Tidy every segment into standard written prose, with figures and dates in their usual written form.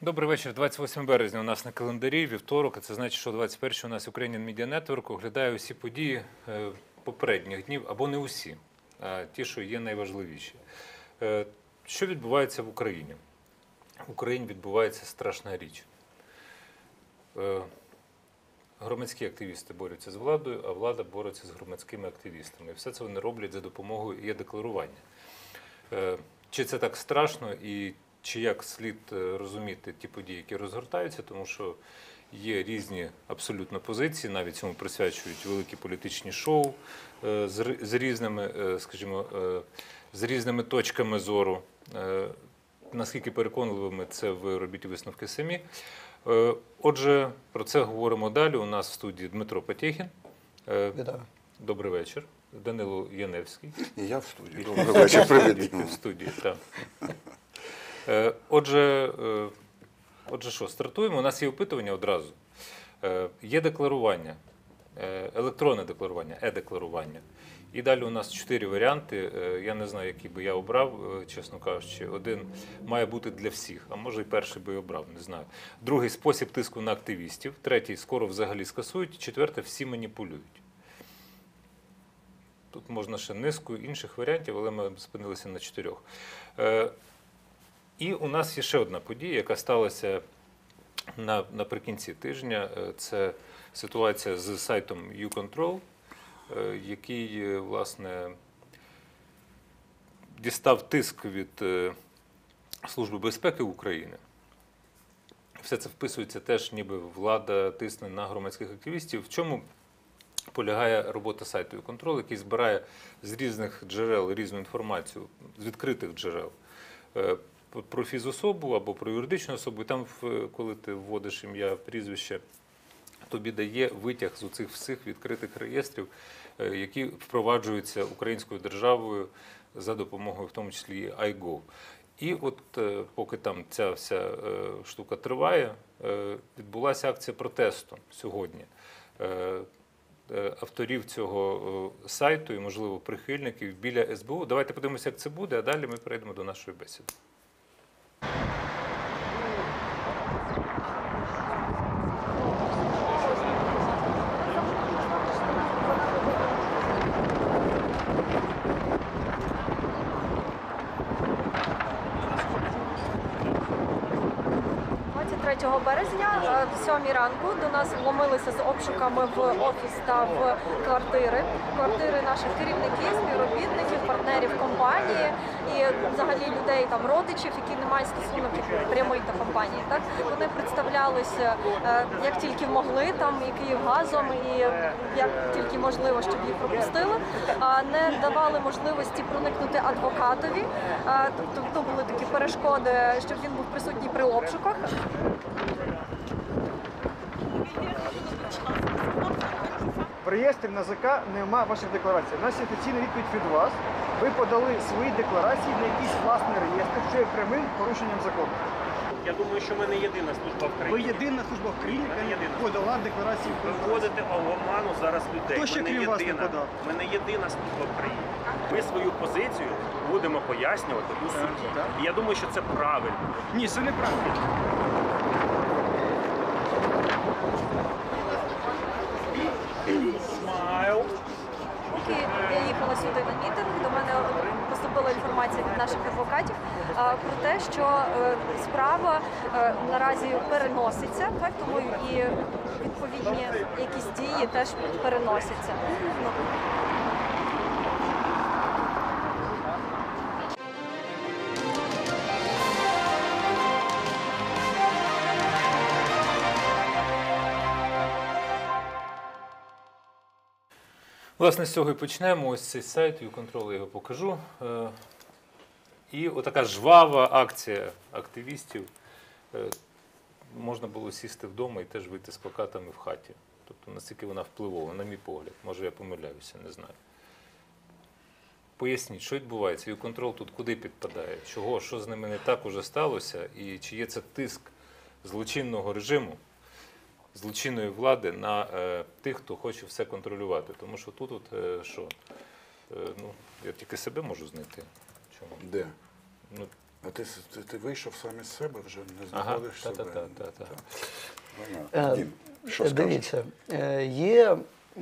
Добрий вечір. 28 березня у нас на календарі, вівторок. Це значить, що 21 у нас Ukrainian Media Network оглядає усі події попередніх днів, або не усі, а ті, що є найважливіші. Що відбувається в Україні? В Україні відбувається страшна річ. Громадські активісти борються з владою, а влада бореться з громадськими активістами. І все це вони роблять за допомогою є-декларування. Чи це так страшно і чи як слід розуміти ті події, які розгортаються, тому що є різні абсолютно позиції, навіть цьому присвячують великі політичні шоу з різними, скажімо, з різними точками зору. Наскільки переконливими це ви робіть висновки самі. Отже, про це говоримо далі. У нас в студії Дмитро Потєхін. Вітаю. Добрий вечір. Данило Яневський. І я в студії. Добрий вечір. Привіт. В студії, так. Отже, що, стартуємо. У нас є опитування одразу. Є декларування, електронне декларування, е-декларування. І далі у нас 4 варіанти. Я не знаю, який би я обрав, чесно кажучи. Один має бути для всіх, а може і перший би обрав, не знаю. Другий – спосіб тиску на активістів. Третій – скоро взагалі скасують. Четверте – всі маніпулюють. Тут можна ще низку інших варіантів, але ми спинилися на 4. І у нас є ще одна подія, яка сталася наприкінці тижня. Це ситуація з сайтом YouControl, який, власне, дістав тиск від Служби безпеки України. Все це вписується теж, ніби влада тисне на громадських активістів. В чому полягає робота сайту YouControl, який збирає з різних джерел різну інформацію, з відкритих джерел, про фізособу або про юридичну особу. І там, коли ти вводиш ім'я, прізвище, тобі дає витяг з оцих всіх відкритих реєстрів, які впроваджуються українською державою за допомогою, в тому числі, iGov. І от поки там ця вся штука триває, відбулася акція протесту сьогодні авторів цього сайту і, можливо, прихильників біля СБУ. Давайте подивимося, як це буде, а далі ми перейдемо до нашої бесіди. Березня в 7 ранку до нас вломилися з обшуками в офіс та в квартири наших керівників, співробітників, партнерів компанії і взагалі людей, там, родичів, які не мають стосунок прямий до компанії. Так? Вони представлялися як тільки могли, там, і Київгазом, і як тільки можливо, щоб їх пропустили. Не давали можливості проникнути адвокатові, тобто були такі перешкоди, щоб він був присутній при обшуках. В реєстрі НАЗК немає ваших декларацій. У нас є офіційна відповідь від вас. Ви подали свої декларації на якийсь власний реєстр, що є прямим порушенням закону. Я думаю, що ми не єдина служба в країні. Ви єдина служба в країні, яка подала декларації. Ви вводите в оману зараз людей. Хто ще крім вас не подав? Ми не єдина служба в країні. Ми свою позицію будемо пояснювати у суді. І я думаю, що це правильно. Ні, це неправильно. Смайл. Поки я їхала сюди на мітинг, до мене поступила інформація від наших адвокатів про те, що справа наразі переноситься, так, тому і відповідні якісь дії теж переносяться. Власне, з цього і почнемо. Ось цей сайт, YouControl, я його покажу. І отака жвава акція активістів. Можна було сісти вдома і теж вийти з плакатами в хаті. Тобто, наскільки вона впливова, на мій погляд. Може, я помиляюся, не знаю. Поясніть, що відбувається? YouControl тут куди підпадає? Чого? Що з ними не так уже сталося? І чи є це тиск злочинного режиму, злочинної влади на тих, хто хоче все контролювати. Тому що тут, що, ну, я тільки себе можу знайти. Чому? Де? Ну, А ти вийшов сам із себе, вже не Ага, знаходиш себе? та-та-та. Понятно. Дім, що скажеш? Дивіться, є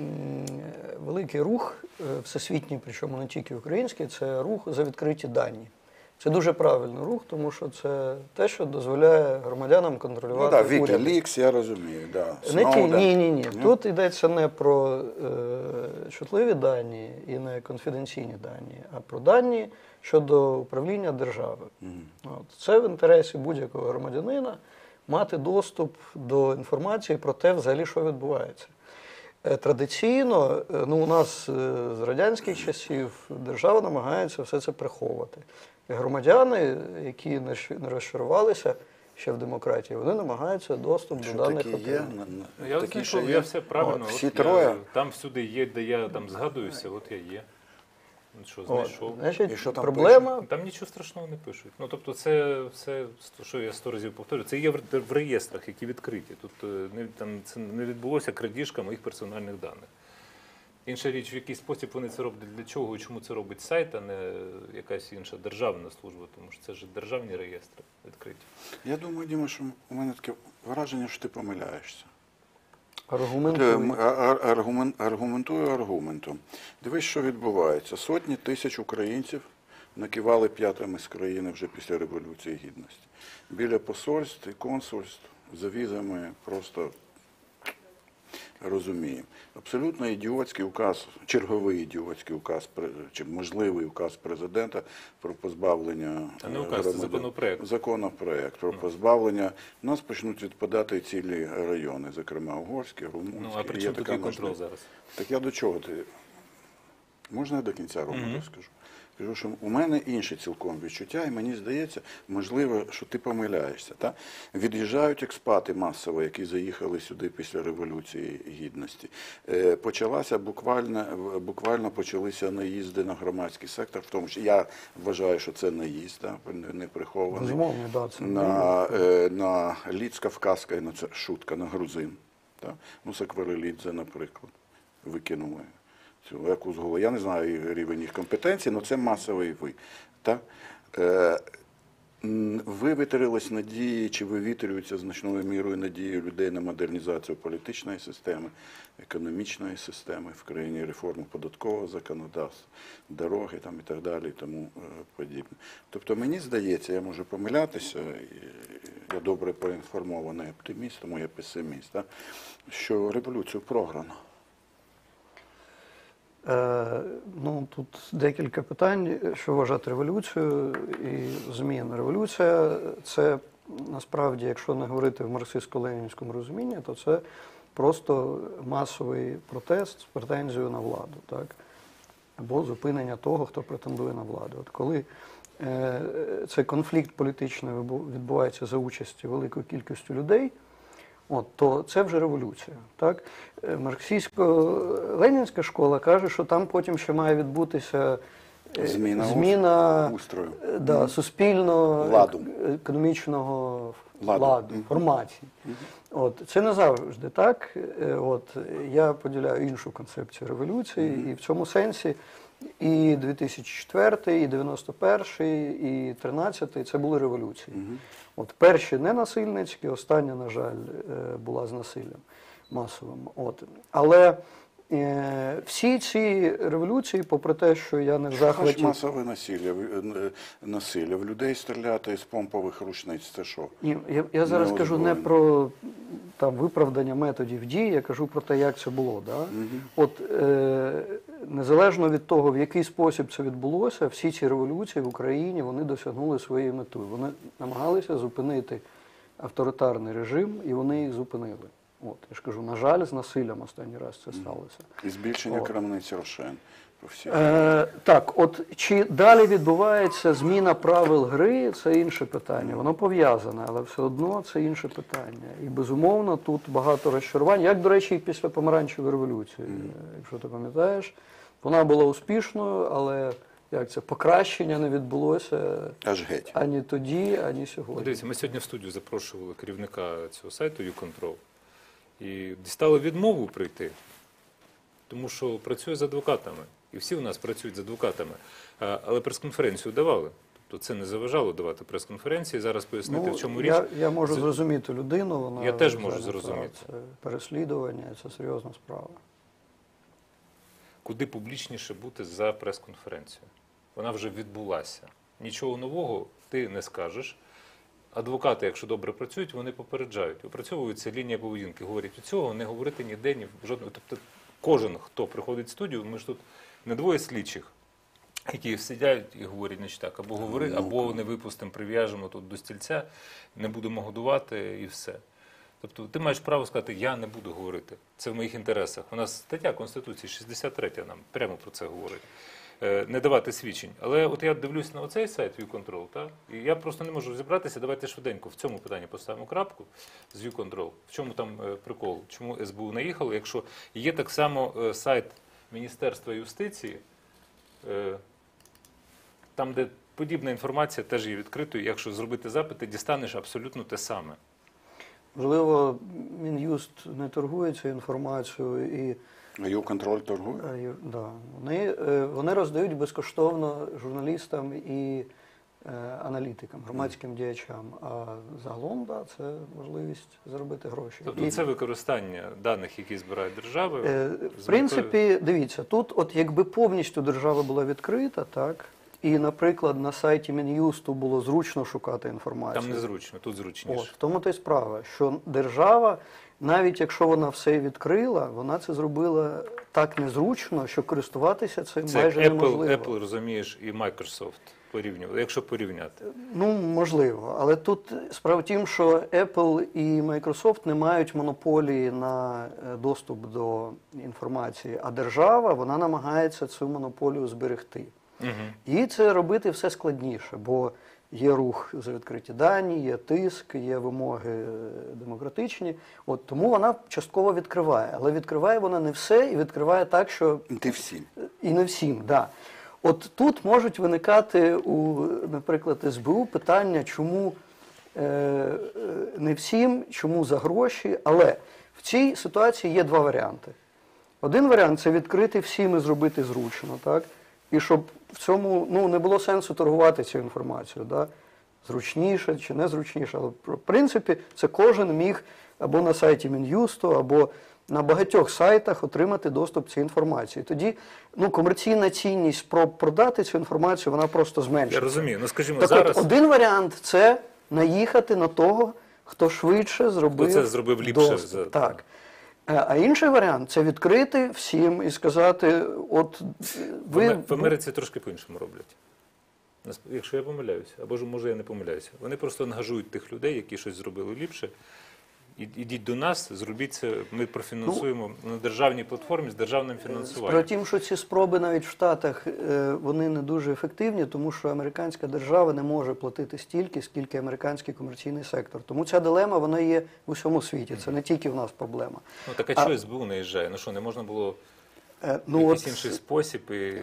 великий рух всесвітній, причому не тільки український, це рух за відкриті дані. Це дуже правильний рух, тому що це те, що дозволяє громадянам Ну контролювати так, уряди. Wikileaks, я розумію, да. Не ті, Сноуден. ні. Тут йдеться не про чутливі дані і не конфіденційні дані, а про дані щодо управління держави. От. Це в інтересі будь-якого громадянина мати доступ до інформації про те, взагалі, що відбувається. Традиційно, у нас з радянських часів держава намагається все це приховувати. І громадяни, які не розчарувалися ще в демократії, вони намагаються доступ Що до даних такі є? отримати. Я Такі, знайшов, що я є? все правильно. Всі от троє? Я, там всюди є, де я там згадуюся, от я є. От що, знайшов. Значить, І що там проблема, Там нічого страшного не пишуть. Ну, тобто це все, що я 100 разів повторюю, це є в реєстрах, які відкриті. Тут там це не відбулося крадіжка моїх персональних даних. Інша річ, в який спосіб вони це роблять, для чого і чому це робить сайт, а не якась інша державна служба, тому що це ж державні реєстри відкриті. Я думаю, Діма, що у мене таке враження, що ти помиляєшся. аргументує. Аргументую аргументом. Дивись, що відбувається. Сотні тисяч українців накивали п'ятами з країни вже після Революції Гідності. Біля посольств і консульств за візами просто розуміємо. Абсолютно ідіотський указ, черговий ідіотський указ, чи можливий указ президента про позбавлення А не указ, це законопроект. Законопроект про позбавлення. У нас почнуть відпадати цілі райони, зокрема Угорський, Румунський. Ну, а при Є чому така тут є контроль можливість. зараз? Так я до чого ти? Можна я до кінця роботи скажу? Кажу, що у мене інше цілком відчуття, і мені здається, можливо, що ти помиляєшся. Та? Від'їжджають експати масово, які заїхали сюди після Революції Гідності. Буквально почалися наїзди на громадський сектор, в тому що я вважаю, що це наїзд, не прихований. Безумовно, да, це На Ліц Кавказька, і на це шутка, на грузин. Та? Ну, Сакварелідзе, наприклад, викинули. Цю якусь голову. Я не знаю рівень їх компетенції, але це масовий ви. Так? Ви витрились надії, чи вивітрюються значною мірою надії людей на модернізацію політичної системи, економічної системи в країні, реформу податкового законодавства, дороги там, і так далі, і тому подібне. Тобто мені здається, я можу помилятися, я добре проінформований оптиміст, тому я песиміст, так? Що революцію програно. Тут декілька питань, що вважати революцією і зміна. Революція – це насправді, якщо не говорити в марксистсько-ленінському розумінні, то це просто масовий протест з претензією на владу, так? Або зупинення того, хто претендує на владу. От коли цей конфлікт політичний відбувається за участі великої кількості людей, то це вже революція. Так? Марксистсько-ленінська школа каже, що там потім ще має відбутися зміна устрою. Да, суспільно-економічного ладу, формації. Це не завжди так. Я поділяю іншу концепцію революції, і в цьому сенсі і 2004, і 91, і 13 це були революції. Перші ненасильницькі, остання, на жаль, була з насиллям масовим. Але всі ці революції, попри те, що я не в захваті... Масове насилля. В людей стріляти з помпових рушниць, це що? Ні, я зараз кажу не про виправдання методів дій, я кажу про те, як це було. Да? Незалежно від того, в який спосіб це відбулося, всі ці революції в Україні, вони досягнули своєї мети. Вони намагалися зупинити авторитарний режим, і вони їх зупинили. Я ж кажу, на жаль, з насиллям останній раз це сталося. І збільшення крамниць Рошен. Чи далі відбувається зміна правил гри, це інше питання. Воно пов'язане, але все одно це інше питання. І, безумовно, тут багато розчарувань. Як, до речі, і після Помаранчевої революції, якщо ти пам'ятаєш, вона була успішною, але покращення не відбулося аж геть. Ані тоді, ані сьогодні. Дивіться, ми сьогодні в студію запрошували керівника цього сайту YouControl. І дістали відмову прийти, тому що працює з адвокатами. І всі у нас працюють з адвокатами. Але прес-конференцію давали. то це не заважало давати прес-конференції. Зараз пояснити, в чому річ. Я можу Це- зрозуміти людину, вона Я теж можу зайнята, зрозуміти. Це переслідування, це серйозна справа. Куди публічніше бути за прес-конференцію. Вона вже відбулася. Нічого нового ти не скажеш. Адвокати, якщо добре працюють, вони попереджають. Опрацьовується лінія поведінки. Говорять, у цього не говорити ніде, ні в жодному. Тобто кожен, хто приходить в студію, ми ж тут не двоє слідчих, які сидять і говорять, значить так, або говори, або не випустимо, прив'яжемо тут до стільця, не будемо годувати і все. Тобто ти маєш право сказати, я не буду говорити. Це в моїх інтересах. У нас стаття Конституції 63 нам прямо про це говорить. Не давати свідчень. Але от я дивлюсь на оцей сайт ViewControl, так? І я просто не можу розібратися. Давайте швиденько в цьому питанні поставимо крапку з ViewControl. В чому там прикол? Чому СБУ наїхало? Якщо є так само сайт Міністерства юстиції, там, де подібна інформація теж є відкритою. Якщо зробити запит, ти дістанеш абсолютно те саме. Можливо, Мін'юст не торгує цією інформацією і А YouControl торгує? да, вони роздають безкоштовно журналістам і аналітикам, громадським діячам. А загалом, да, це можливість заробити гроші. Тобто це використання даних, які збирають держави. В принципі, дивіться, тут от якби повністю держава була відкрита, так, і, наприклад, на сайті Мін'юсту було зручно шукати інформацію. Там незручно, тут зручніше. От, в тому то й справа, що держава, навіть якщо вона все відкрила, вона це зробила так незручно, що користуватися цим Це майже неможливо. Apple, розумієш, і Microsoft порівнювати, якщо порівняти. Ну, можливо. Але тут справа в тім, що Apple і Microsoft не мають монополії на доступ до інформації, а держава, вона намагається цю монополію зберегти. І це робити все складніше, бо є рух за відкриті дані, є тиск, є вимоги демократичні. От, тому вона частково відкриває. Але відкриває вона не все і відкриває так, що... Ти всім. І не всім, да. От тут можуть виникати у, наприклад, СБУ питання, чому не всім, чому за гроші. Але в цій ситуації є два варіанти. Один варіант – це відкрити всім і зробити зручно, так? І щоб в цьому не було сенсу торгувати цю інформацію, да? Зручніше чи незручніше. Але, в принципі, це кожен міг або на сайті Мін'юсту, або на багатьох сайтах отримати доступ до цієї інформації. Тоді комерційна цінність спроб продати цю інформацію, вона просто зменшиться. Я розумію. Скажімо, так зараз... от, один варіант – це наїхати на того, хто швидше зробив це зробив ліпше. доступ. Так. А інший варіант – це відкрити всім і сказати, от ви... В Америці трошки по-іншому роблять. Якщо я помиляюся, або ж, може, я не помиляюся. Вони просто ангажують тих людей, які щось зробили ліпше. Ідіть до нас, зробіть це, ми профінансуємо на державній платформі з державним фінансуванням. Справа в тім, що ці спроби навіть в Штатах, вони не дуже ефективні, тому що американська держава не може платити стільки, скільки американський комерційний сектор. Тому ця дилема, вона є в усьому світі, це не тільки в нас проблема. Так а чого СБУ наїжджає? Що, не можна було в якийсь інший спосіб?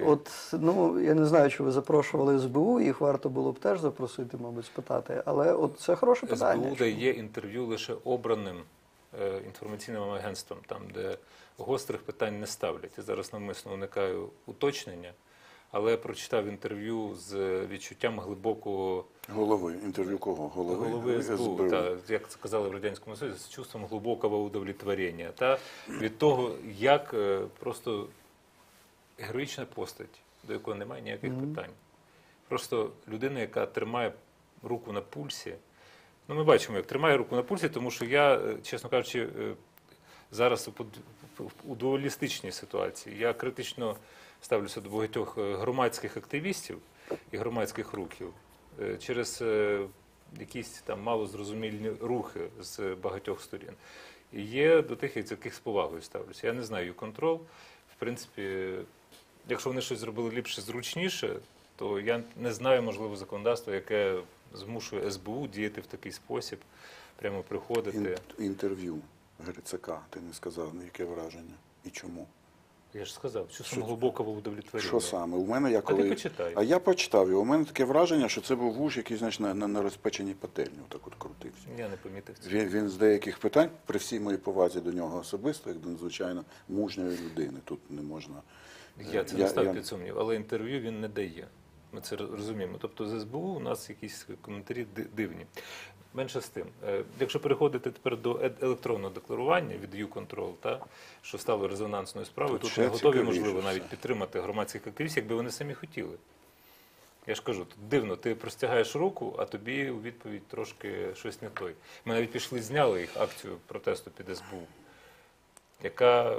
Я не знаю, чи ви запрошували СБУ, їх варто було б теж запросити, мабуть, спитати, але це хороше питання. СБУ дає інтерв'ю лише обраним інформаційним агентствам, там, де гострих питань не ставлять. Я зараз навмисно уникаю уточнення, але я прочитав інтерв'ю з відчуттям глибокого... Голови. Інтерв'ю кого? Голови СБУ. Як це казали в Радянському Союзі, з чувством глибокого удовлетворення. Від того, як просто героїчна постать, до якої немає ніяких питань. Просто людина, яка тримає руку на пульсі. Ми бачимо, як тримає руку на пульсі, тому що я, чесно кажучи, зараз у дуалістичній ситуації. Я критично ставлюся до багатьох громадських активістів і громадських рухів через якісь там малозрозумілі рухи з багатьох сторін. І є до тих, яких з повагою ставлюся. Я не знаю YouControl. В принципі, якщо вони щось зробили ліпше, зручніше, то я не знаю, можливо, законодавство, яке змушує СБУ діяти в такий спосіб, прямо приходити. Інтерв'ю Грицака, ти не сказав, яке враження і чому? Я ж сказав, що глибокого удовлетворення. Що саме? У мене ти почитай. А я почитав його. У мене таке враження, що це був вуж, який, знаєш, на розпеченій пательні так от крутився. Я не помітив цього. Він з деяких питань, при всій моїй повазі до нього особисто, як до надзвичайно мужньої людини. Тут не можна... Я це не ставлю під сумнів, але інтерв'ю він не дає. ми це розуміємо. Тобто з СБУ у нас якісь коментарі дивні. Менше з тим. Якщо переходити тепер до електронного декларування від YouControl, що стало резонансною справою, Тут тут ми ще готові, цікавіше можливо, все. навіть підтримати громадських активістів, якби вони самі хотіли. Я ж кажу, тут дивно, ти простягаєш руку, а тобі у відповідь трошки щось не той. Ми навіть пішли, зняли їх акцію протесту під СБУ, яка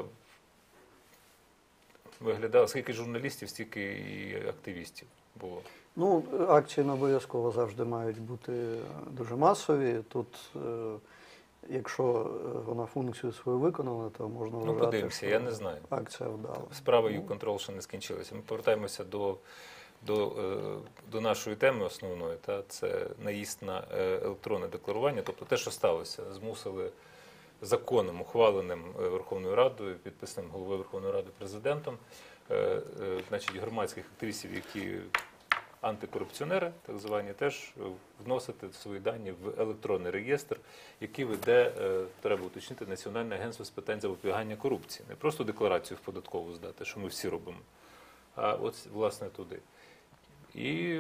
виглядала, скільки журналістів, стільки і активістів було. Ну, акції не обов'язково завжди мають бути дуже масові. Тут, якщо вона функцію свою виконала, то можна вважати, Подивимося, що я не знаю. акція вдала. Справа YouControl ще не скінчилася. Ми повертаємося до нашої теми основної. Це наїзд на електронне декларування. Тобто те, що сталося, змусили законом, ухваленим Верховною Радою, підписаним головою Верховної Ради президентом, значить, громадських активістів, які антикорупціонери, так звані, теж вносити свої дані в електронний реєстр, який веде, треба уточнити, Національне агентство з питань запобігання корупції. Не просто декларацію в податкову здати, що ми всі робимо, а от, власне, туди. І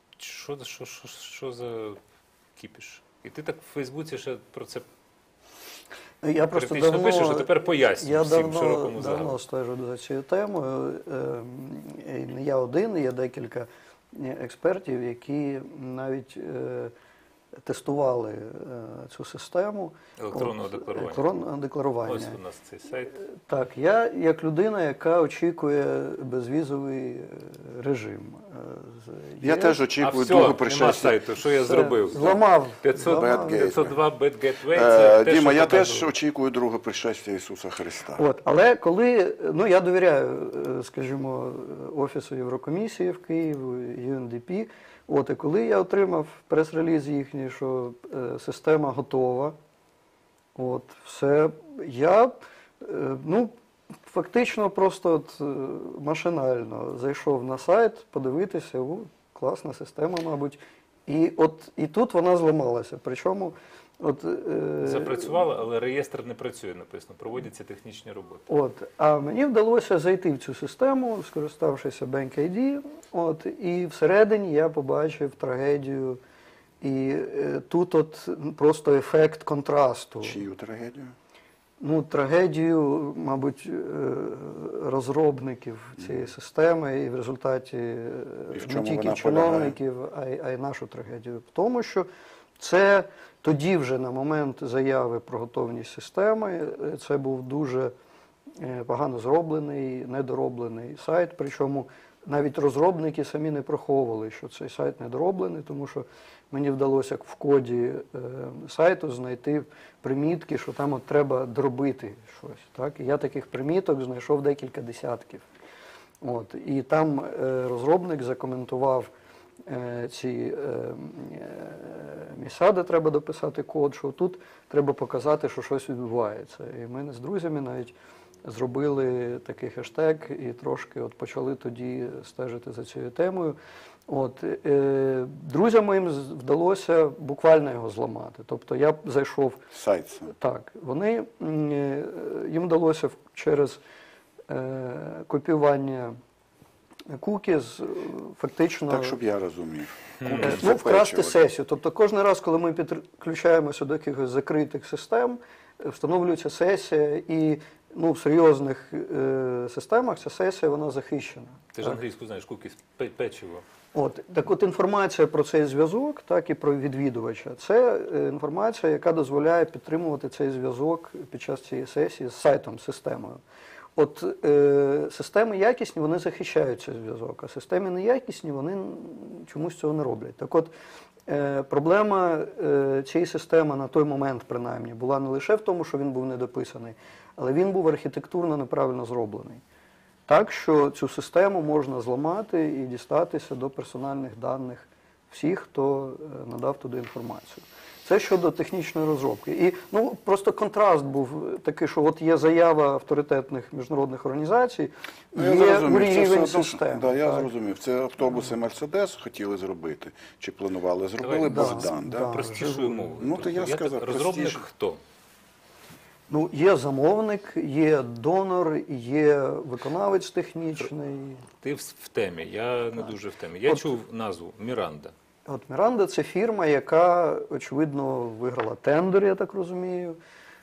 що за кіпіш? І ти так в Фейсбуці ще про це Я просто критично пишеш, а тепер пояснюю всім широкому давно загалу. стежу за цією темою. І не я один, є декілька експертів, які навіть тестували цю систему Електронного декларування. електронного декларування. Ось у нас цей сайт. Так, я як людина, яка очікує безвізовий режим. Я теж очікую все, другого нема пришестя. сайту. Що я Все, зробив? Зламав. 502 Bad Gateway. Це те, Діма, що я треба теж зробити. очікую другого пришестя Ісуса Христа. От, але коли, ну я довіряю, скажімо, Офісу Єврокомісії в Києві, UNDP, от, і коли я отримав прес-реліз їхній, що система готова, от, все, я, ну, фактично просто от, машинально зайшов на сайт, подивитися, класна система, мабуть, і тут вона зламалася, причому Запрацювало, але реєстр не працює, написано. Проводяться технічні роботи. А мені вдалося зайти в цю систему, скориставшися BankID, і всередині я побачив трагедію. І тут просто ефект контрасту. Чию трагедію? Ну, трагедію, мабуть, розробників цієї системи, і в результаті не тільки чиновників, а й нашу трагедію. В тому, що це тоді вже на момент заяви про готовність системи, це був дуже погано зроблений, недороблений сайт, причому навіть розробники самі не приховували, що цей сайт недороблений, тому що мені вдалося в коді сайту знайти примітки, що там треба доробити щось. Так? І я таких приміток знайшов декілька десятків. І там розробник закоментував ці місця, де треба дописати код, що тут треба показати, що щось відбувається. І ми з друзями навіть зробили такий хештег і трошки почали тоді стежити за цією темою. Друзям моїм вдалося буквально його зламати. Тобто я зайшов... Сайт. Так, їм вдалося через копіювання cookies фактично... Так, щоб я розумів. вкрасти сесію. Тобто кожен раз, коли ми підключаємося до якихось закритих систем, встановлюється сесія, і в серйозних системах ця сесія, вона захищена. Ти ж англійську знаєш, cookies, печиво. Так інформація про цей зв'язок, так і про відвідувача, це інформація, яка дозволяє підтримувати цей зв'язок під час цієї сесії з сайтом, системою. Системи якісні, вони захищають цей зв'язок, а системи неякісні, вони чомусь цього не роблять. Так проблема цієї системи на той момент, принаймні, була не лише в тому, що він був недописаний, але він був архітектурно неправильно зроблений. Так, що цю систему можна зламати і дістатися до персональних даних всіх, хто надав туди інформацію. Це щодо технічної розробки. І просто контраст був такий, що є заява авторитетних міжнародних організацій, є рівень систем. Так, я зрозумів. Це автобуси Мерседес хотіли зробити, чи планували, зробили Богдан. Простішою мовою. Ну, то я сказав, розробник простіше. хто? Ну, є замовник, є донор, є виконавець технічний. Ти в темі, я не дуже в темі. Я чув назву Міранда. От Міранда – це фірма, яка, очевидно, виграла тендер, я так розумію,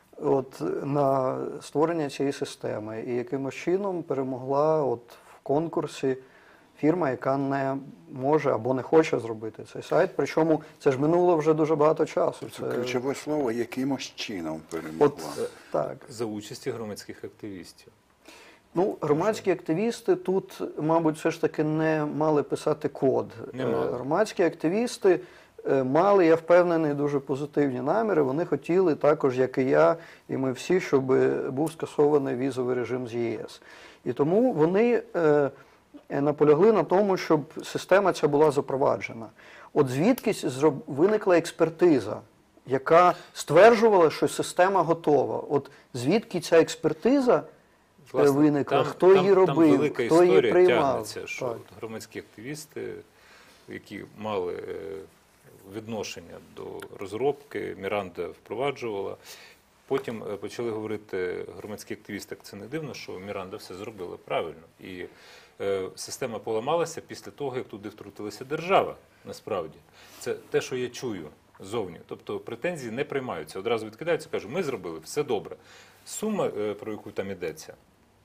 на створення цієї системи. І якимось чином перемогла в конкурсі фірма, яка не може або не хоче зробити цей сайт. Причому це ж минуло вже дуже багато часу. Це ключове слово «якимось чином» перемогла. Так. За участі громадських активістів. Ну, громадські активісти тут, мабуть, все ж таки не мали писати код. Не мали. Громадські активісти мали, я впевнений, дуже позитивні наміри. Вони хотіли також, як і я, і ми всі, щоб був скасований візовий режим з ЄС. І тому вони наполягли на тому, щоб система ця була запроваджена. От звідкись виникла експертиза, яка стверджувала, що система готова. От звідки ця експертиза виникла, хто її робив, там велика хто її історія приймав. тягнеться, що Так. громадські активісти, які мали відношення до розробки, Міранда впроваджувала. Потім почали говорити громадські активісти, як це не дивно, що Міранда все зробила правильно. І система поламалася після того, як туди втрутилася держава, насправді. Це те, що я чую зовні. Тобто претензії не приймаються. Одразу відкидаються, кажуть, ми зробили, все добре. Сума, про яку там йдеться,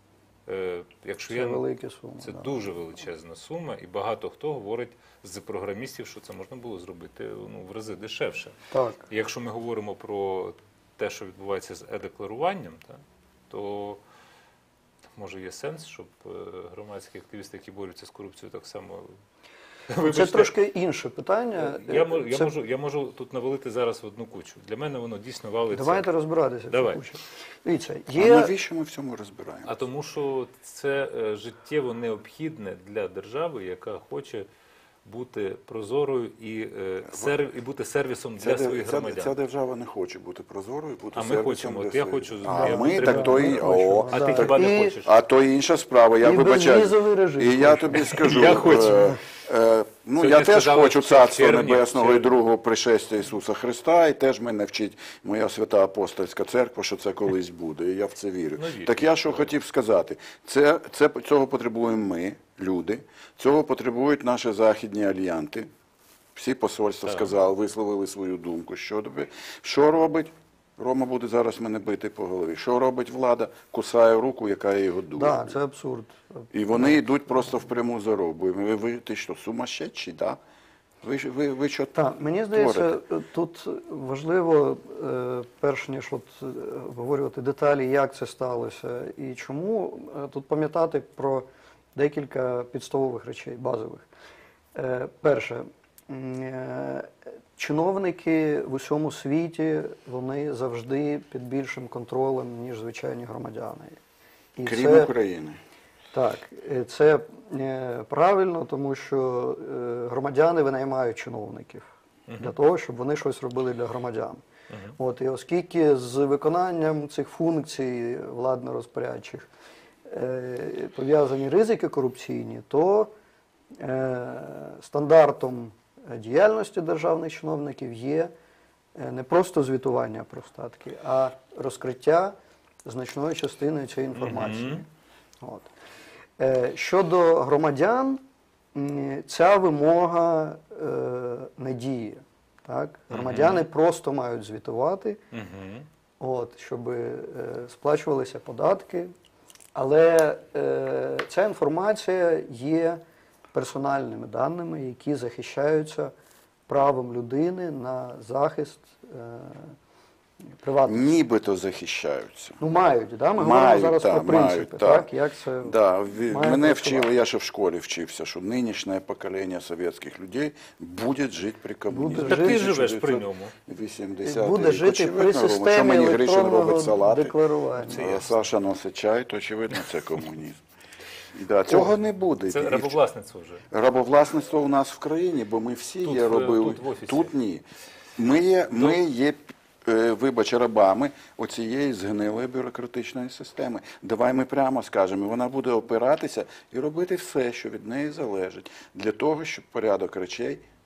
якщо Це великі суми. це да. дуже величезна сума, і багато хто говорить з програмістів, що це можна було зробити в рази дешевше. Так. І якщо ми говоримо про те, що відбувається з е-декларуванням, то може є сенс, щоб громадські активісти, які борються з корупцією, так само... Це трошки інше питання. Я можу тут навалити зараз в одну кучу. Для мене воно дійсно валиться. Давайте розбиратися. Давай. Цю кучу. Дивіться, А є... навіщо ми в цьому розбираємо? А тому, що це життєво необхідне для держави, яка хоче бути прозорою і бути сервісом для своїх громадян. Ця держава не хоче бути прозорою, бути А ми сервісом хочемо. для От я своїх. хочу, А я ми, підтримую. так то і... О, А ти Да. хіба не І- хочеш? а то інша справа, я І вибачаю. безвізовий режим. І я тобі скажу, Я хочу. ну Сьогодні я теж сказали, хочу що Царства в червні- Небесного і другого пришестя Ісуса Христа, і теж мене вчить моя свята апостольська церква, що це колись буде, і я в це вірю. Ну, вірю. Так я що хотів сказати, цього потребуємо ми, люди, цього потребують наші західні альянти. Всі посольства сказали, висловили свою думку. Що робить? Рома буде зараз мене бити по голові. Що робить влада? Кусає руку, яка його дує. Да, це абсурд. І вони йдуть просто в пряму заробу. Ти що, сумасшедший, да? Ви що Так, мені здається, творите? тут важливо, перш ніж обговорювати деталі, як це сталося і чому, тут пам'ятати про декілька підставових речей, базових. Перше, чиновники в усьому світі, вони завжди під більшим контролем, ніж звичайні громадяни. І Крім України. Так, це правильно, тому що громадяни винаймають чиновників для того, щоб вони щось робили для громадян. От, і оскільки з виконанням цих функцій владно-розпорядчих пов'язані ризики корупційні, то стандартом діяльності державних чиновників є не просто звітування про статки, а розкриття значної частини цієї інформації. От. Щодо громадян, ця вимога не діє. Так? Громадяни просто мають звітувати, щоб сплачувалися податки, але ця інформація є персональними даними, які захищаються правом людини на захист приватності. Нібито захищаються. Ну, мають, да? Ми Мають, говоримо зараз да, про принципи, мають, так? Як це Да, має мене працювати. вчили, я ще в школі вчився, що нинішнє покоління совєтських людей буде жити при комунізмі. Буде Так ти живеш при ньому. 80 буде жити при що системі мені Гришин робить електронного салати, декларування. а Саша носить чай, то очевидно це комунізм. Да, цього не буде. Це рабовласництво вже. Рабовласництво у нас в країні, бо ми всі Тут, є робили. тут в офісі. Тут ні. Ми є, вибач, рабами оцієї згнилої бюрократичної системи. Давай ми прямо скажемо, вона буде опиратися і робити все, що від неї залежить, для того, щоб порядок речей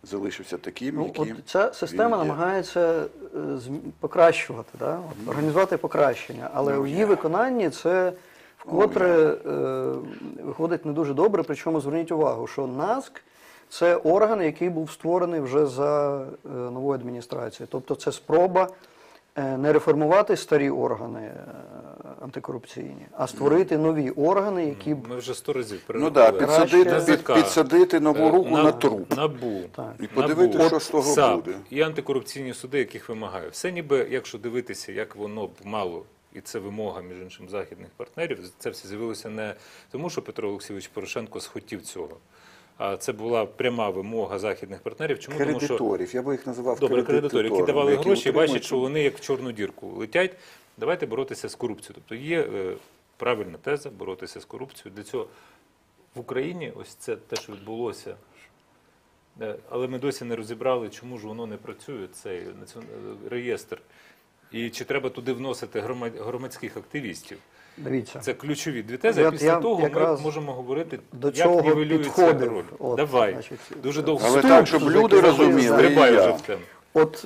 залишився таким, Ну, от яким ця система він є. намагається покращувати, да? От, організувати покращення, але у її виконанні це вкотре виходить не дуже добре. Причому зверніть увагу, що НАСК – це орган, який був створений вже за новою адміністрацією. Тобто це спроба не реформувати старі органи антикорупційні, а створити нові органи, які б Ми вже 100 разів Ну так, перерахували. підсадити нову руку на труп. НАБУ. Так. І подивитися, НАБУ, що з того САП буде. І антикорупційні суди, яких вимагає. Все ніби, якщо дивитися, як воно б мало, і це вимога, між іншим, західних партнерів, це все з'явилося не тому, що Петро Олексійович Порошенко схотів цього, а це була пряма вимога західних партнерів. Чому? Тому що Кредиторів, я би їх називав добре, кредитори, які давали гроші, і бачать, утримують- що вони як в чорну дірку летять. Давайте боротися з корупцією. Тобто є правильна теза боротися з корупцією. Для цього в Україні ось це те, що відбулося. Але ми досі не розібрали, чому ж воно не працює, цей реєстр. І чи треба туди вносити громадських активістів. дивіться. Це ключові дві тези. От Після я того ми якраз можемо говорити, до як цього нівелюється підходив. роль. От, Давай. значить, Дуже довго. Але вступ, так, щоб вже люди казали, розуміли, стрибай і вже я. в тему. От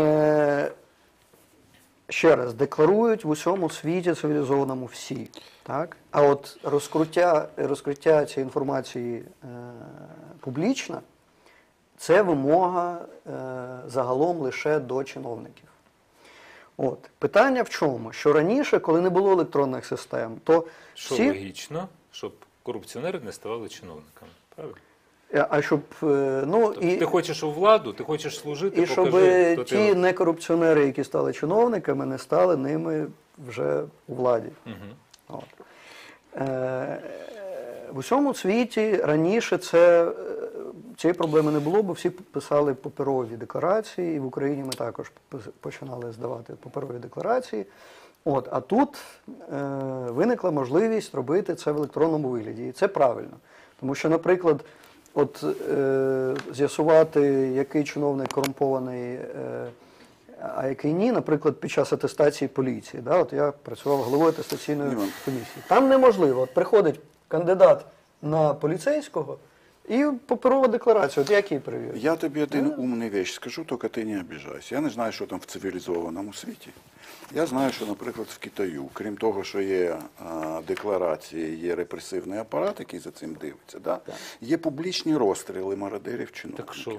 ще раз, декларують в усьому світі цивілізованому всі. Так? А от розкриття цієї інформації публічно – це вимога загалом лише до чиновників. От. Питання в чому? Що раніше, коли не було електронних систем, то Що всі... логічно, щоб корупціонери не ставали чиновниками. Правильно? А щоб, ну, Тобто ти хочеш у владу, ти хочеш служити, і щоб покажи, хто ті ти. некорупціонери, які стали чиновниками, не стали ними вже у владі. Мгм. От. В усьому світі раніше цієї проблеми не було, бо всі писали паперові декларації, і в Україні ми також починали здавати паперові декларації. От, а тут виникла можливість робити це в електронному вигляді. І це правильно. Тому що, наприклад, от з'ясувати, який чиновник корумпований, а який ні, наприклад, під час атестації поліції. Да? От я працював головою атестаційної комісії. Там неможливо. От приходить кандидат на поліцейського і паперова декларація. От як її перевірити? Я тобі один умний вещь скажу, тільки ти не обіжайся. Я не знаю, що там в цивілізованому світі. Я знаю, що, наприклад, в Китаю, крім того, що є декларації, є репресивний апарат, який за цим дивиться, да? Є публічні розстріли мародерів Так чиновників. що?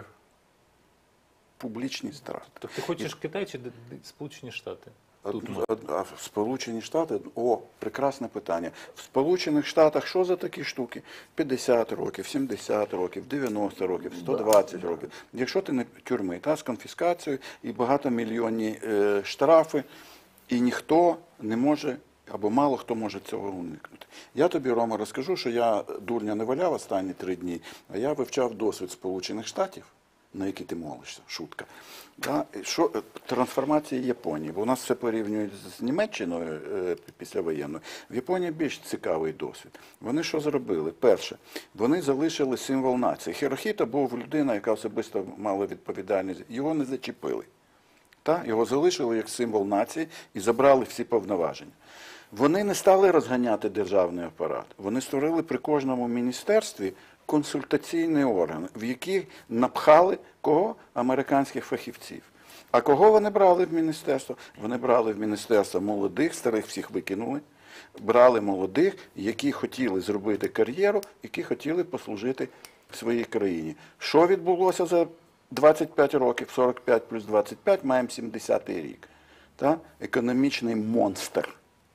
Публічні страти. Так ти хочеш Китай чи Сполучені Штати? Тут А в Сполучені Штати, прекрасне питання. В Сполучених Штатах що за такі штуки? 50 років, 70 років, 90 років, 120 років. Якщо ти не тюрми, з конфіскацією і багатомільйонні штрафи, і ніхто не може, або мало хто може цього уникнути. Я тобі, Рома, розкажу, що я дурня не валяв останні 3 дні, а я вивчав досвід Сполучених Штатів, на який ти молишся, шутка. Да? Що трансформація Японії, бо у нас все порівнюють з Німеччиною післявоєнною. В Японії більш цікавий досвід. Вони що зробили? Перше, вони залишили символ нації. Хірохіта був людина, яка особисто мала відповідальність. Його не зачепили. Його залишили як символ нації і забрали всі повноваження. Вони не стали розганяти державний апарат. Вони створили при кожному міністерстві консультаційний орган, в яких напхали кого? Американських фахівців. А кого вони брали в міністерство? Вони брали в міністерство молодих, старих всіх викинули. Брали молодих, які хотіли зробити кар'єру, які хотіли послужити своїй країні. Що відбулося за 25 років, 45 плюс 25, маємо 70-й рік. Економічний монстр.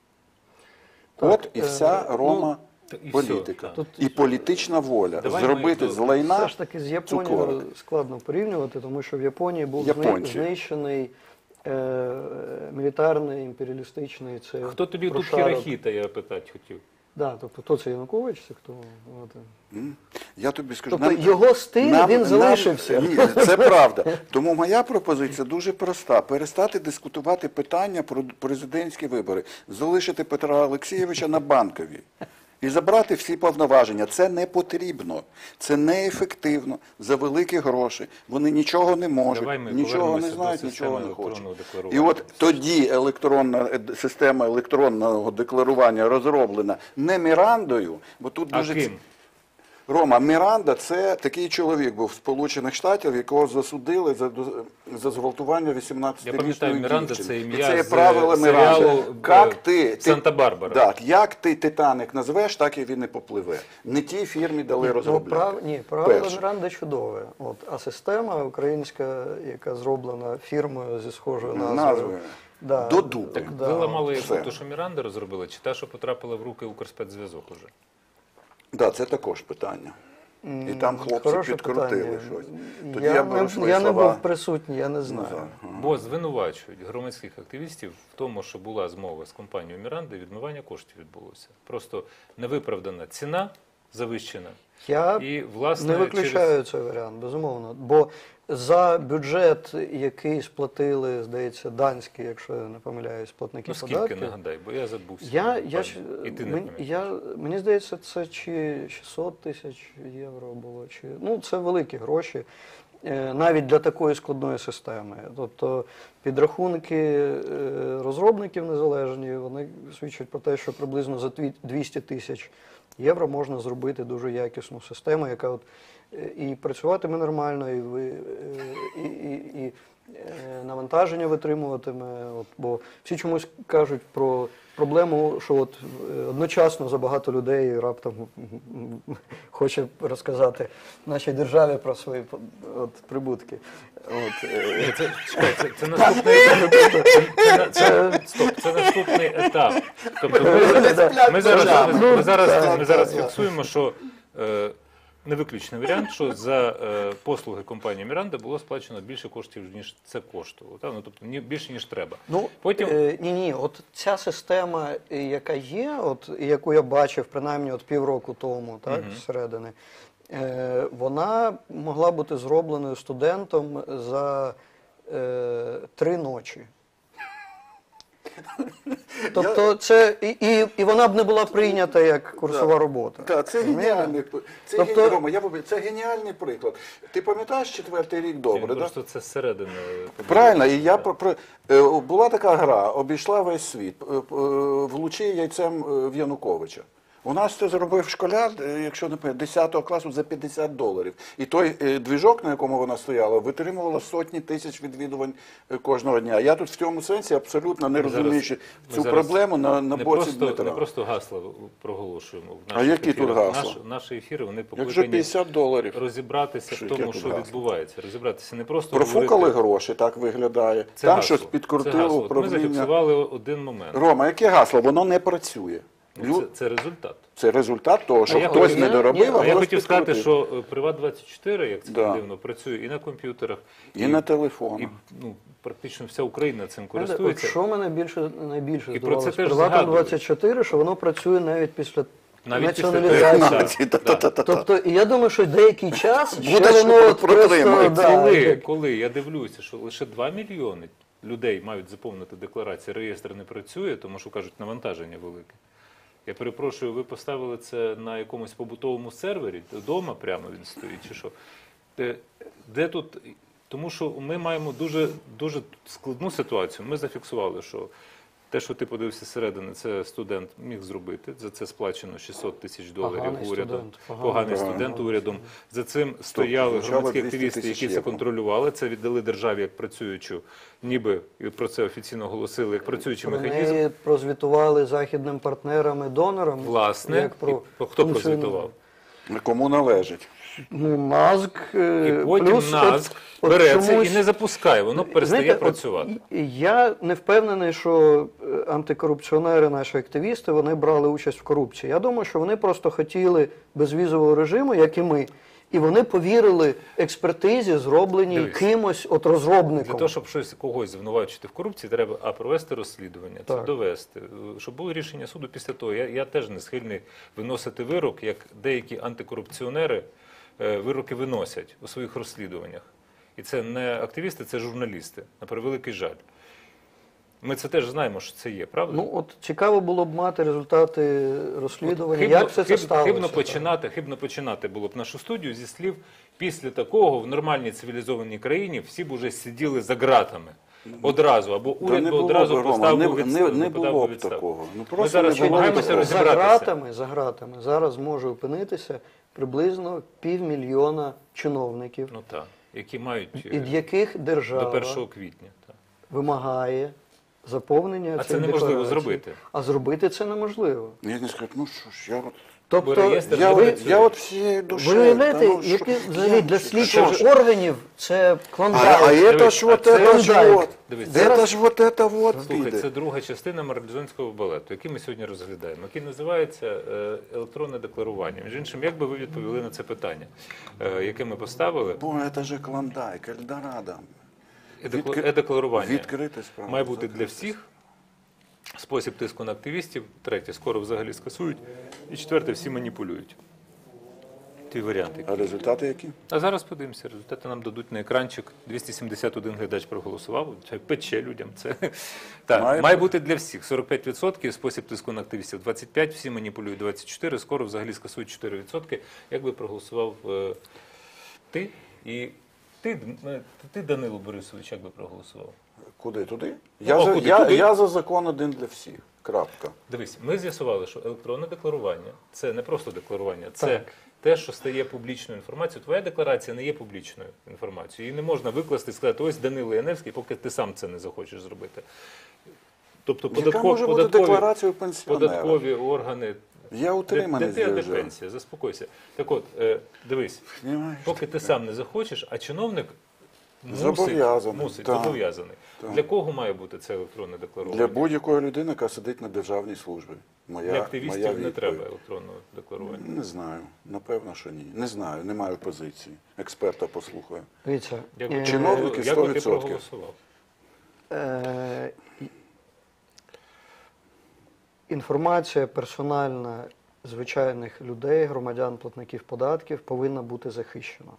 От і вся, Рома, політика. І політична воля. Давай Зробити ми з лайна Все ж таки з Японією цукорок. складно порівнювати, тому що в Японії був Японці. знищений мілітарний, імперіалістичний. Це Хто тобі тут прошарок. Хірохіта, я питати хотів. Да, тобто, хто це Янукович, це хто? От. Я тобі скажу, Тобто його стиль, він залишився. Ні, це правда. Тому моя пропозиція дуже проста. Перестати дискутувати питання про президентські вибори. Залишити Петра Олексійовича на Банковій. І забрати всі повноваження. Це не потрібно. Це неефективно. За великі гроші. Вони нічого не можуть, Давай ми нічого не повернемося знають, до нічого не системи хочуть. електронного І декларування. от тоді система електронного декларування розроблена не Мірандою, бо тут А дуже... ким? Рома, Міранда – це такий чоловік був з Сполучених Штатів, якого засудили за зґвалтування 18-річної Я пам'ятаю, Міранда дівчини. це І ім'я це є з правила Міранди. серіалу Як ти, Санта-Барбара. Так, як ти Титаник назвеш, так і він і попливе. Не тій фірмі дали розробляти. Правило Перше. Міранди чудове. А система українська, яка зроблена фірмою зі схожою назвою. Назвою. Да. До дупи. Так Да, ви ламали все. яку, ту, що Міранда розробила, чи та, що потрапила в руки Укрспецзв'язок уже? Так, це також питання. І там хлопці Хороше підкрутили питання. щось. Тоді Я беру свої не слова був присутній, я не знаю. назад. Бо звинувачують громадських активістів в тому, що була змова з компанією Міранда, і відмивання коштів відбулося. Просто невиправдана ціна завищена. Я І, власне, не виключаю цей варіант, безумовно. Бо за бюджет, який сплатили, здається, данські, якщо я не помиляюсь, платники Ну, скільки, податків. нагадай, бо я забувся. І ти не Мені, мені здається, це чи 600 тисяч євро було, чи ну це великі гроші, навіть для такої складної системи. Тобто підрахунки розробників незалежні, вони свідчать про те, що приблизно за 200 тисяч євро можна зробити дуже якісну систему, яка от і працюватиме нормально, і навантаження витримуватиме. Бо всі чомусь кажуть про проблему, що от одночасно забагато людей раптом хоче розказати нашій державі про свої прибутки. Це наступний це наступний етап. Тобто ми зараз фіксуємо, що не виключний варіант, що за послуги компанії Міранда було сплачено більше коштів, ніж це коштувало. Ну, тобто більше, ніж треба. Потім... Ні, от ця система, яка є, от, яку я бачив принаймні от півроку тому, так, зсередини, вона могла бути зробленою студентом за 3 ночі. Тобто це і вона б не була прийнята як курсова робота. Так, це геніальний, це геніальний приклад. Ти пам'ятаєш 4-й рік добре, так? Просто це зсередини. Правильно, і я була така гра, обійшла весь світ, влучи яйцем в Януковича. У нас це зробив школяр, якщо не пам'ятаю, 10 класу за $50. І той двіжок, на якому вона стояла, витримувала сотні тисяч відвідувань кожного дня. Я тут в цьому сенсі абсолютно не розуміючи цю проблему на боці Дмитра. Не просто гасла проголошуємо. А які тут гасла? Наші ефіри, вони Якщо покликані $50. розібратися в тому, що відбувається. Розібратися не просто профукали гроші, так виглядає. Там щось підкрутило управління. Ми зафіксували один момент. Рома, яке гасло? Воно не працює. Це результат. Це результат того, що хтось не доробив, а я хтось хотів сказати, підкрутив. що Приват24, як це дивно, працює і на комп'ютерах, і на телефонах. І, практично вся Україна цим користується. Що мене найбільше І про це здавалося теж з Приватом-24, що воно працює навіть після після націоналізації. Тобто, і я думаю, що деякий час Буде, ще воно протримається. Коли я дивлюся, що лише 2 мільйони людей мають заповнити декларації, реєстр не працює, тому що, кажуть, навантаження велике. Я перепрошую, ви поставили це на якомусь побутовому сервері, вдома прямо він стоїть, чи що? Де тут? Тому що ми маємо дуже складну ситуацію. Ми зафіксували, що те, що ти подивився зсередини, це студент міг зробити. За це сплачено $600 тисяч урядом. Поганий студент урядом. За цим стояли громадські активісти, які це контролювали. Це віддали державі як працюючу, ніби про це офіційно оголосили, як працюючий механізм. Вони прозвітували західним партнерам і донорам. Власне, хто прозвітував? Кому належить? Маск, і потім НАЗК бере це і не запускає, воно перестає працювати. Я не впевнений, що антикорупціонери, наші активісти, вони брали участь в корупції. Я думаю, що вони просто хотіли безвізового режиму, як і ми. І вони повірили експертизі, зробленій кимось, от розробником. Для того, щоб когось звинувачити в корупції, треба провести розслідування, це довести. Щоб було рішення суду після того. Я теж не схильний виносити вирок, як деякі антикорупціонери вироки виносять у своїх розслідуваннях. І це не активісти, це журналісти, на превеликий жаль. Ми це теж знаємо, що це є, правда? Ну, от цікаво було б мати результати розслідування, як це сталося. Хибно починати було б нашу студію зі слів, після такого в нормальній цивілізованій країні всі б уже сиділи за ґратами. Одразу, або уряд би одразу поставив відставку. Не було б такого. Ми зараз намагаємося розібратися. За ґратами зараз може опинитися приблизно 500 000 чиновників, Ну так, які мають від яких до держава 1 квітня. Так. вимагає заповнення А цієї це неможливо декларації. зробити. А зробити це неможливо. Я не скажу, ну що ж, я от, Бо реєстр не я працює. от всією душею. Ви уявляєте, та ну, які що- взагалі я- для що- слідчих що органів це А клондайк. это Дивись, ж вот а це это ж клондайк. вот. Дивись, Это ж вот это вот Слухай, піде. це друга частина марлезонського балету, який ми сьогодні розглядаємо, який називається електронне декларування. Між іншим, як би ви відповіли на це питання, яке ми поставили? Бо это же клондайк, Ельдорадо. Відкри- Е-декларування Відкрите справа. має бути для всіх. Спосіб тиску на активістів. Третє, скоро взагалі скасують. І четверте, всі маніпулюють. Ті варіанти. А результати які? А зараз подивимося, результати нам дадуть на екранчик. 271 глядач проголосував. Це пече людям. Це так, має бути для всіх. 45% спосіб тиску на активістів 25%, всі маніпулюють 24%, скоро взагалі скасують 4%. Як би проголосував ти і ти, Данило Борисович, як би проголосував? Куди? Туди? Туди. Я за закон один для всіх. Крапка. Дивись, ми з'ясували, що електронне декларування – це не просто декларування, це Так. те, що стає публічною інформацією. Твоя декларація не є публічною інформацією. Її не можна викласти і сказати, ось Данило Яневський, поки ти сам це не захочеш зробити. Тобто Яка може бути декларація пенсіонера? податкові органи. Я утриманий Де ти, де вже. пенсія? Заспокойся. Так от, дивись, Понимаєш? поки ти сам не захочеш, а чиновник Зобов'язаний, мусить так. зобов'язаний. Так. Для кого має бути це електронне декларування? Для будь-якої людини, яка сидить на державній службі. Моя, Для активістів моя не відповідь. треба електронного декларування. Не знаю. Напевно, що ні. Не знаю, не маю позиції. Експерта послухаю. Дивіться, Чиновники Як би ти 100%. проголосував? Інформація персональна звичайних людей, громадян, платників податків повинна бути захищена.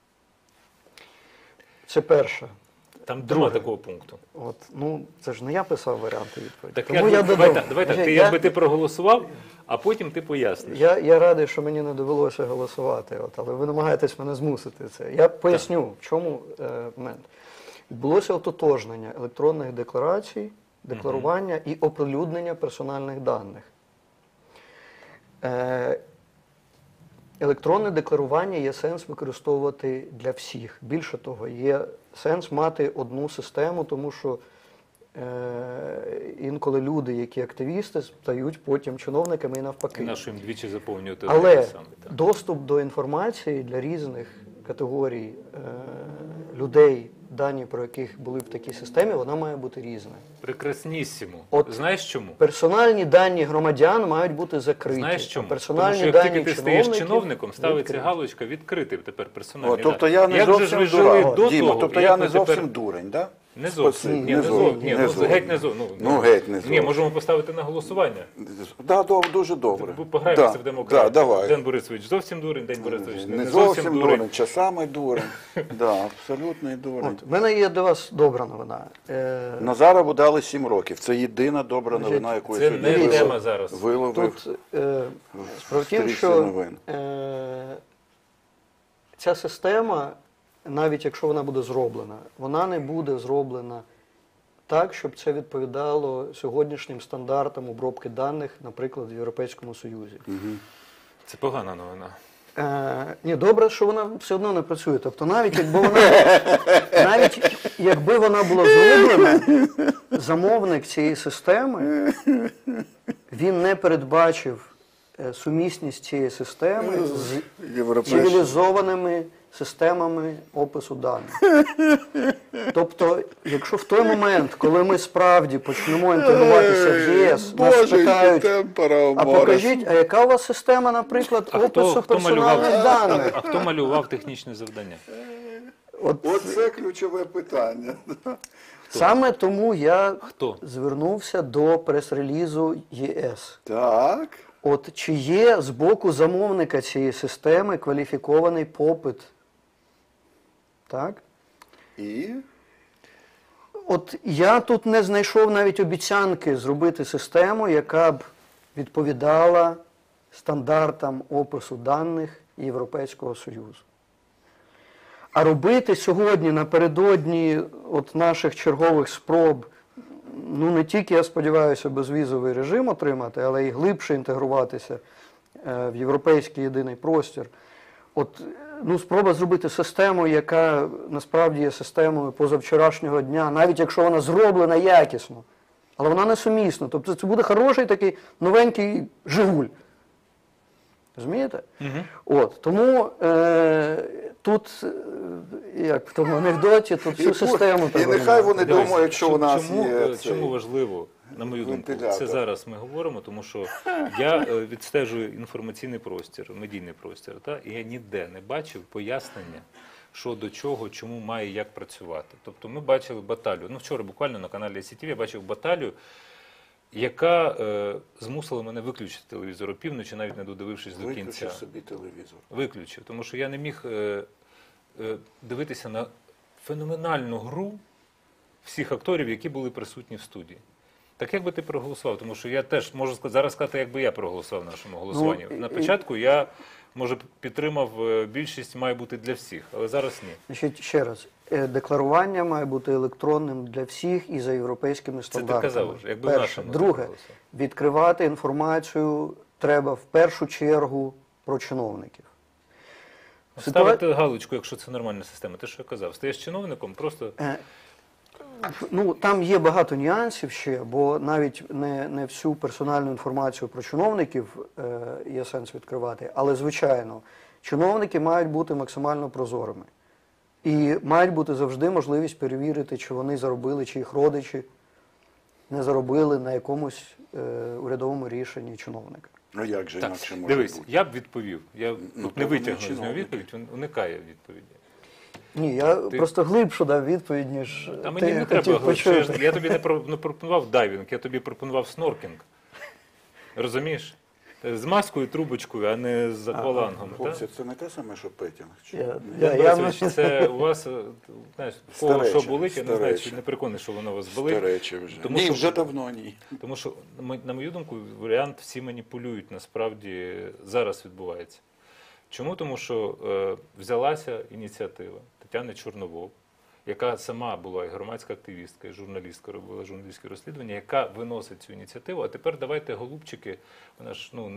Це перше. Там нема Друге. такого пункту. От, ну, це ж не я писав варіанти відповіді. Так Тому я, я давай додам. так, ти, Я- якби ти проголосував, а потім ти поясниш. Я радий, що мені не довелося голосувати, але ви намагаєтесь мене змусити це. Я поясню, в чому момент. Відбулося ототожнення електронних декларацій, декларування і оприлюднення персональних даних. Електронне декларування є сенс використовувати для всіх. Більше того, є сенс мати одну систему, тому що інколи люди, які активісти, стають потім чиновниками і навпаки. І нащо їм двічі заповнювати Але те саме. Так. доступ до інформації для різних категорій людей, дані про яких були в такій системі, вона має бути різна. Прекраснісімо. От Знаєш чому? Персональні дані громадян мають бути закриті. Знаєш а чому? Тому персональні що як дані тільки ти стаєш чиновників чиновником, ставиться відкриті. галочка «відкрити» тепер персональні О, тобто дані. я не Як же ж зовсім ви жили дурак. до Діма, того, тобто як я ви не зовсім тепер... дурень, так? Не зовсім. Спасибі. Ні, не зовсім. Ні, не ну, зовсім. геть не зовсім. Ну, геть не Ні, зовсім. можемо поставити на голосування. Да, дуже добре. Пограємося в демократію. давай. Ден Борисович зовсім дурень, Ден Борисович Не зовсім дурень, часами дурень. Да, абсолютний дурень. От, в мене є до вас добра новина. Назарову дали 7 років. Це єдина добра новина, яку Це я не сьогодні тема зараз. виловив. Тут справа в тім, стрічці що новин. ця система, навіть якщо вона буде зроблена, вона не буде зроблена так, щоб це відповідало сьогоднішнім стандартам обробки даних, наприклад, в Європейському Союзі. Це погана новина. Ні, добре, що вона все одно не працює. Тобто навіть якби вона була зроблена, замовник цієї системи, він не передбачив сумісність цієї системи з цивілізованими системами опису даних. Тобто, якщо в той момент, коли ми справді почнемо інтегруватися в ЄС, нас питають, а покажіть, а яка у вас система, наприклад, опису персональних даних? А хто малював технічне завдання? Оце ключове питання. Саме тому я Хто? звернувся до прес-релізу ЄС. Так. От чи є з боку замовника цієї системи кваліфікований попит? Так? І? От я тут не знайшов навіть обіцянки зробити систему, яка б відповідала стандартам опису даних Європейського Союзу. А робити сьогодні напередодні от наших чергових спроб, ну не тільки, я сподіваюся, безвізовий режим отримати, але й глибше інтегруватися в європейський єдиний простір. От, ну, спроба зробити систему, яка насправді є системою позавчорашнього дня, навіть якщо вона зроблена якісно, але вона не сумісна. Тобто це буде хороший такий новенький «Жигуль». Розумієте? От, тому тут, як в тому анекдоті, тут всю систему І треба. нехай вони Дивись, думають, що у нас чому, є чому важливо, на мою думку, вентилятор. це зараз ми говоримо, тому що я відстежую інформаційний простір, медійний простір, і я ніде не бачив пояснення, що до чого, чому має, як працювати. Тобто ми бачили баталію, ну вчора буквально на каналі СІТВ я бачив баталію, яка змусила мене виключити телевізор опівночі, навіть не додивившись до кінця. Виключив собі телевізор. Виключив, тому що я не міг дивитися на феноменальну гру всіх акторів, які були присутні в студії. Так як би ти проголосував? Тому що я теж можу зараз сказати, як би я проголосував в нашому голосуванні. На початку я, може, підтримав більшість має бути для всіх, але зараз ні. Значить, ще раз, декларування має бути електронним для всіх і за європейськими Це стандартами. ти казав вже, якби в Перше. нашому Друге, проголосував. відкривати інформацію треба в першу чергу про чиновників. Ставити галочку, якщо це нормальна система. Ти що казав? Стаєш чиновником, просто... Ну, там є багато нюансів ще, бо навіть не всю персональну інформацію про чиновників є сенс відкривати. Але, звичайно, чиновники мають бути максимально прозорими. І мають бути завжди можливість перевірити, чи вони заробили, чи їх родичі не заробили на якомусь урядовому рішенні чиновника. Ну як же Так, інакше може дивись, бути? я б відповів. Я Ну, не то витягнув вони з нього відповідь, він уникає відповіді. Ні, я просто глибшу дав відповідь, ніж А мені не хотів треба глибше. почути. Я тобі не пропонував дайвінг, я тобі пропонував сноркінг. Розумієш? З маскою, трубочкою, а не з аквалангом. Хлопці, це не те саме, що петінг? Чи? Борисович, це у вас, знаєш, в кого що Старече, болить, я не знаю, чи старече. не переконаний, що воно у вас болить. Старечі вже. Тому Ні, що- вже давно ні. Тому що, на мою думку, варіант всі маніпулюють, насправді зараз відбувається. Чому? Тому що взялася ініціатива Тетяни Чорновол, яка сама була і громадська активістка, і журналістка, робила журналістське розслідування, яка виносить цю ініціативу. А тепер давайте, голубчики, вона ж, ну,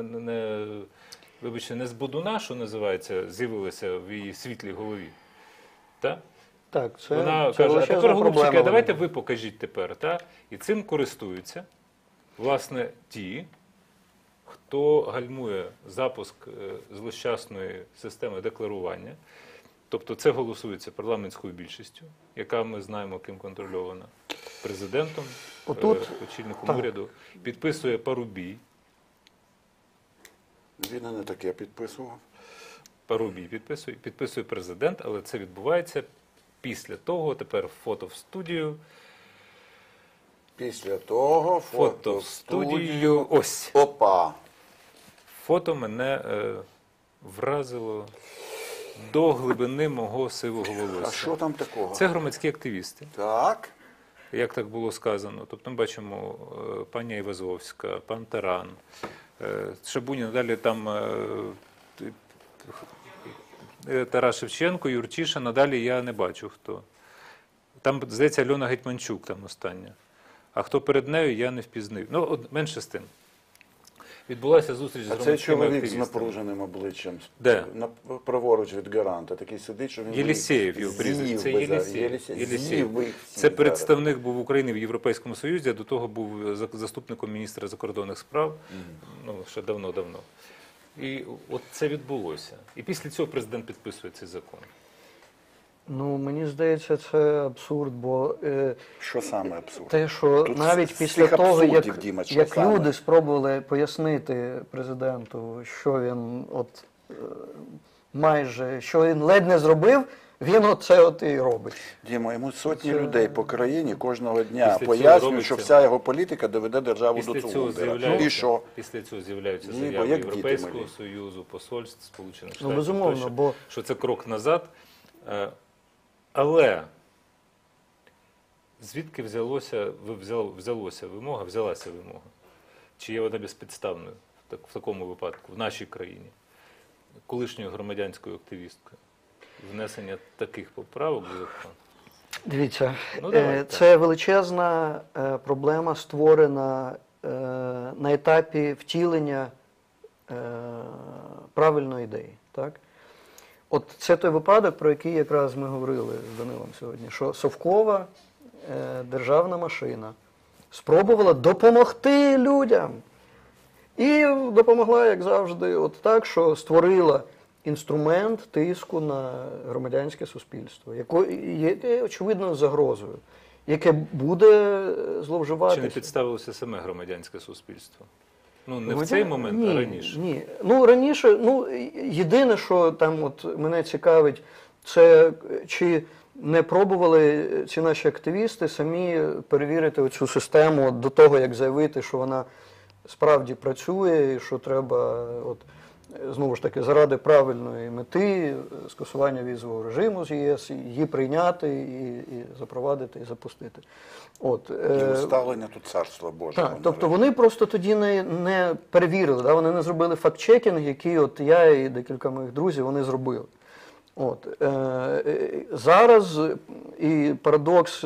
вибачте, не з Бодуна, що називається, з'явилася в її світлій голові. Так? Так, це, Вона це каже, а величезна тепер, голубчики, проблема. а давайте ви покажіть тепер. Та? І цим користуються, власне, ті, хто гальмує запуск злощасної системи декларування. Тобто це голосується парламентською більшістю, яка, ми знаємо, ким контрольована, президентом, Отут- очільником так. уряду, підписує Парубій. Він і не таке підписував. Парубій підписує президент, але це відбувається після того, тепер фото в студію, Після того фото в студію, ось. Опа! Фото мене вразило до глибини мого сивого волосся. А що там такого? Це громадські активісти, Так. як так було сказано. Тобто ми бачимо пані Івазовська, пан Таран, Шабунін, далі там Тарас Шевченко, Юрчиша, надалі я не бачу хто. Там, здається, Альона Гетьманчук там остання. А хто перед нею, я не впізнив. Ну, от, менше з тим. Відбулася зустріч з А цей громадськими чоловік з активістами. напруженим обличчям, Де? праворуч від гаранта, такий сидить, що він Єлісєєв його прізвище. Це Єлісєєв. З'їв би їх всіх Це зараз. представник був України в Європейському Союзі, а до того був заступником міністра закордонних справ, ну, ще давно-давно. І от це відбулося. І після цього президент підписує цей закон. Ну, мені здається, це абсурд, бо Що саме абсурд? те, що Тут навіть з після цих того, абсурдів, Діма, що як саме? люди спробували пояснити президенту, що він майже, що він ледь не зробив, він оце от і робить. Діма, йому сотні людей по країні кожного дня Після цього пояснюють, робиться- що вся його політика доведе державу Після до цього цугундера. з'являються, І що? після цього з'являються Ні, заяви бо як діти Європейського малі. Союзу, посольств Сполучених Ну, Штатів, безумовно, тощо, бо- що це крок назад. Але звідки взялася вимога? Чи є вона безпідставною в такому випадку, в нашій країні, колишньою громадянською активісткою? Внесення таких поправок в закон? Дивіться, Ну, давайте. це величезна проблема, створена на етапі втілення правильної ідеї. Так? От це той випадок, про який якраз ми говорили з Данилом сьогодні, що совкова державна машина спробувала допомогти людям. І допомогла, як завжди, от так, що створила інструмент тиску на громадянське суспільство, яке, очевидно, загрозою, яке буде зловживати. Чи не підставилося саме громадянське суспільство? Ну, не в цей момент, ні, а раніше. Ні. Ну, раніше, єдине, що там от мене цікавить, це чи не пробували ці наші активісти самі перевірити оцю систему до того, як заявити, що вона справді працює, і що треба, от, знову ж таки, заради правильної мети, скасування візового режиму з ЄС, її прийняти і запровадити, і запустити. От, І уставлення тут царства Божого. так, тобто вони просто тоді не перевірили, да? Вони не зробили факт-чекінг, який от я і декілька моїх друзів вони зробили. От, зараз і парадокс,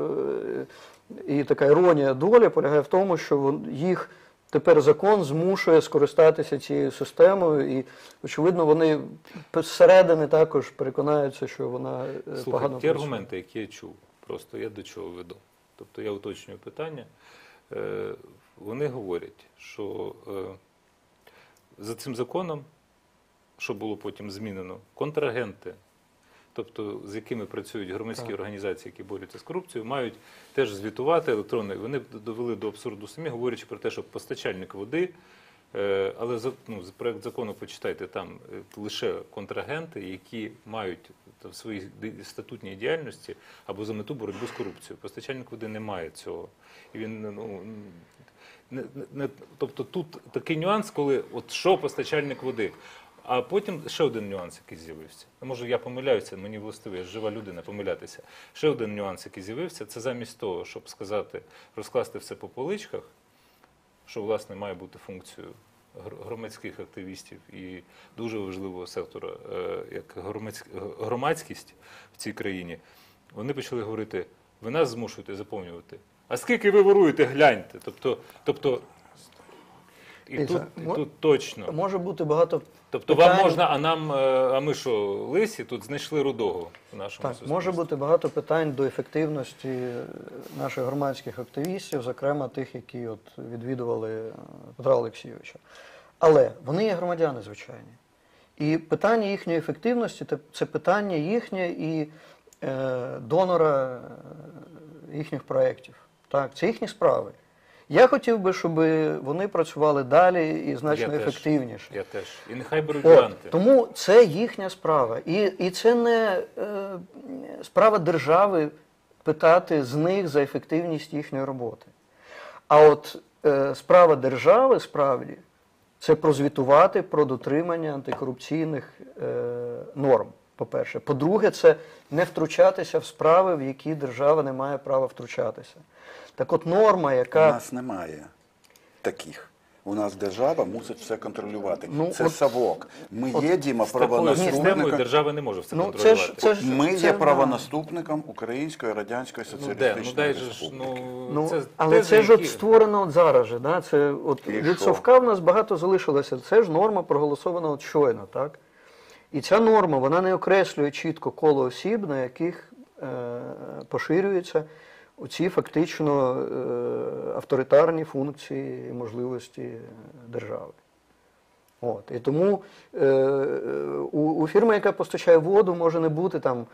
і така іронія долі полягає в тому, що їх тепер закон змушує скористатися цією системою, і, очевидно, вони зсередини також переконаються, що вона Слухай, погано ті працює. аргументи, які я чув, просто я до чого веду. Тобто я уточнюю питання. Вони говорять, що за цим законом, що було потім змінено, контрагенти, тобто з якими працюють громадські організації, які борються з корупцією, мають теж звітувати електронно. Вони довели до абсурду самі, говорячи про те, що постачальник води, але проект закону почитайте, там лише контрагенти, які мають в своїй статутній діяльності або за мету боротьбу з корупцією. Постачальник води не має цього. І він, тобто тут такий нюанс, коли от що постачальник води. А потім ще один нюанс, який з'явився. Може, я помиляюся, мені властиво, я ж жива людина, помилятися. Ще один нюанс, який з'явився, це замість того, щоб сказати, розкласти все по поличках, що, власне, має бути функцією громадських активістів і дуже важливого сектора, як громадськість в цій країні, вони почали говорити, ви нас змушуєте заповнювати. А скільки ви воруєте, гляньте. Тобто і тут точно. Може бути багато Тобто питань. вам можна, а ми що, лисі, тут знайшли рудого в нашому Так, суспільстві. може бути багато питань до ефективності наших громадських активістів, зокрема тих, які от відвідували Петра Олексійовича. Але вони є громадяни, звичайні. І питання їхньої ефективності – це питання їхнє і донора їхніх проєктів. Так, це їхні справи. Я хотів би, щоб вони працювали далі і значно ефективніше. Я теж. І нехай беруть От, гранти. тому це їхня справа. І це не справа держави питати з них за ефективність їхньої роботи. А от справа держави, справді, це прозвітувати про дотримання антикорупційних норм, по-перше. По-друге, це не втручатися в справи, в які держава не має права втручатися. Так от норма, яка... У нас немає таких. У нас держава мусить все контролювати. Це от, совок. Ми от, є, Діма, З такою системою правонаступником. держава не може все Ну, контролювати. Ми є правонаступником Української Радянської Соціалістичної дай же ж, Республіки. Але тези, це ж які- от створено от зараз же, да? Це от І від що? совка в нас багато залишилося. Це ж норма проголосована от щойно, так? І ця норма, вона не окреслює чітко коло осіб, на яких поширюються оці фактично авторитарні функції і можливості держави. От. І тому у фірми, яка постачає воду, може не бути там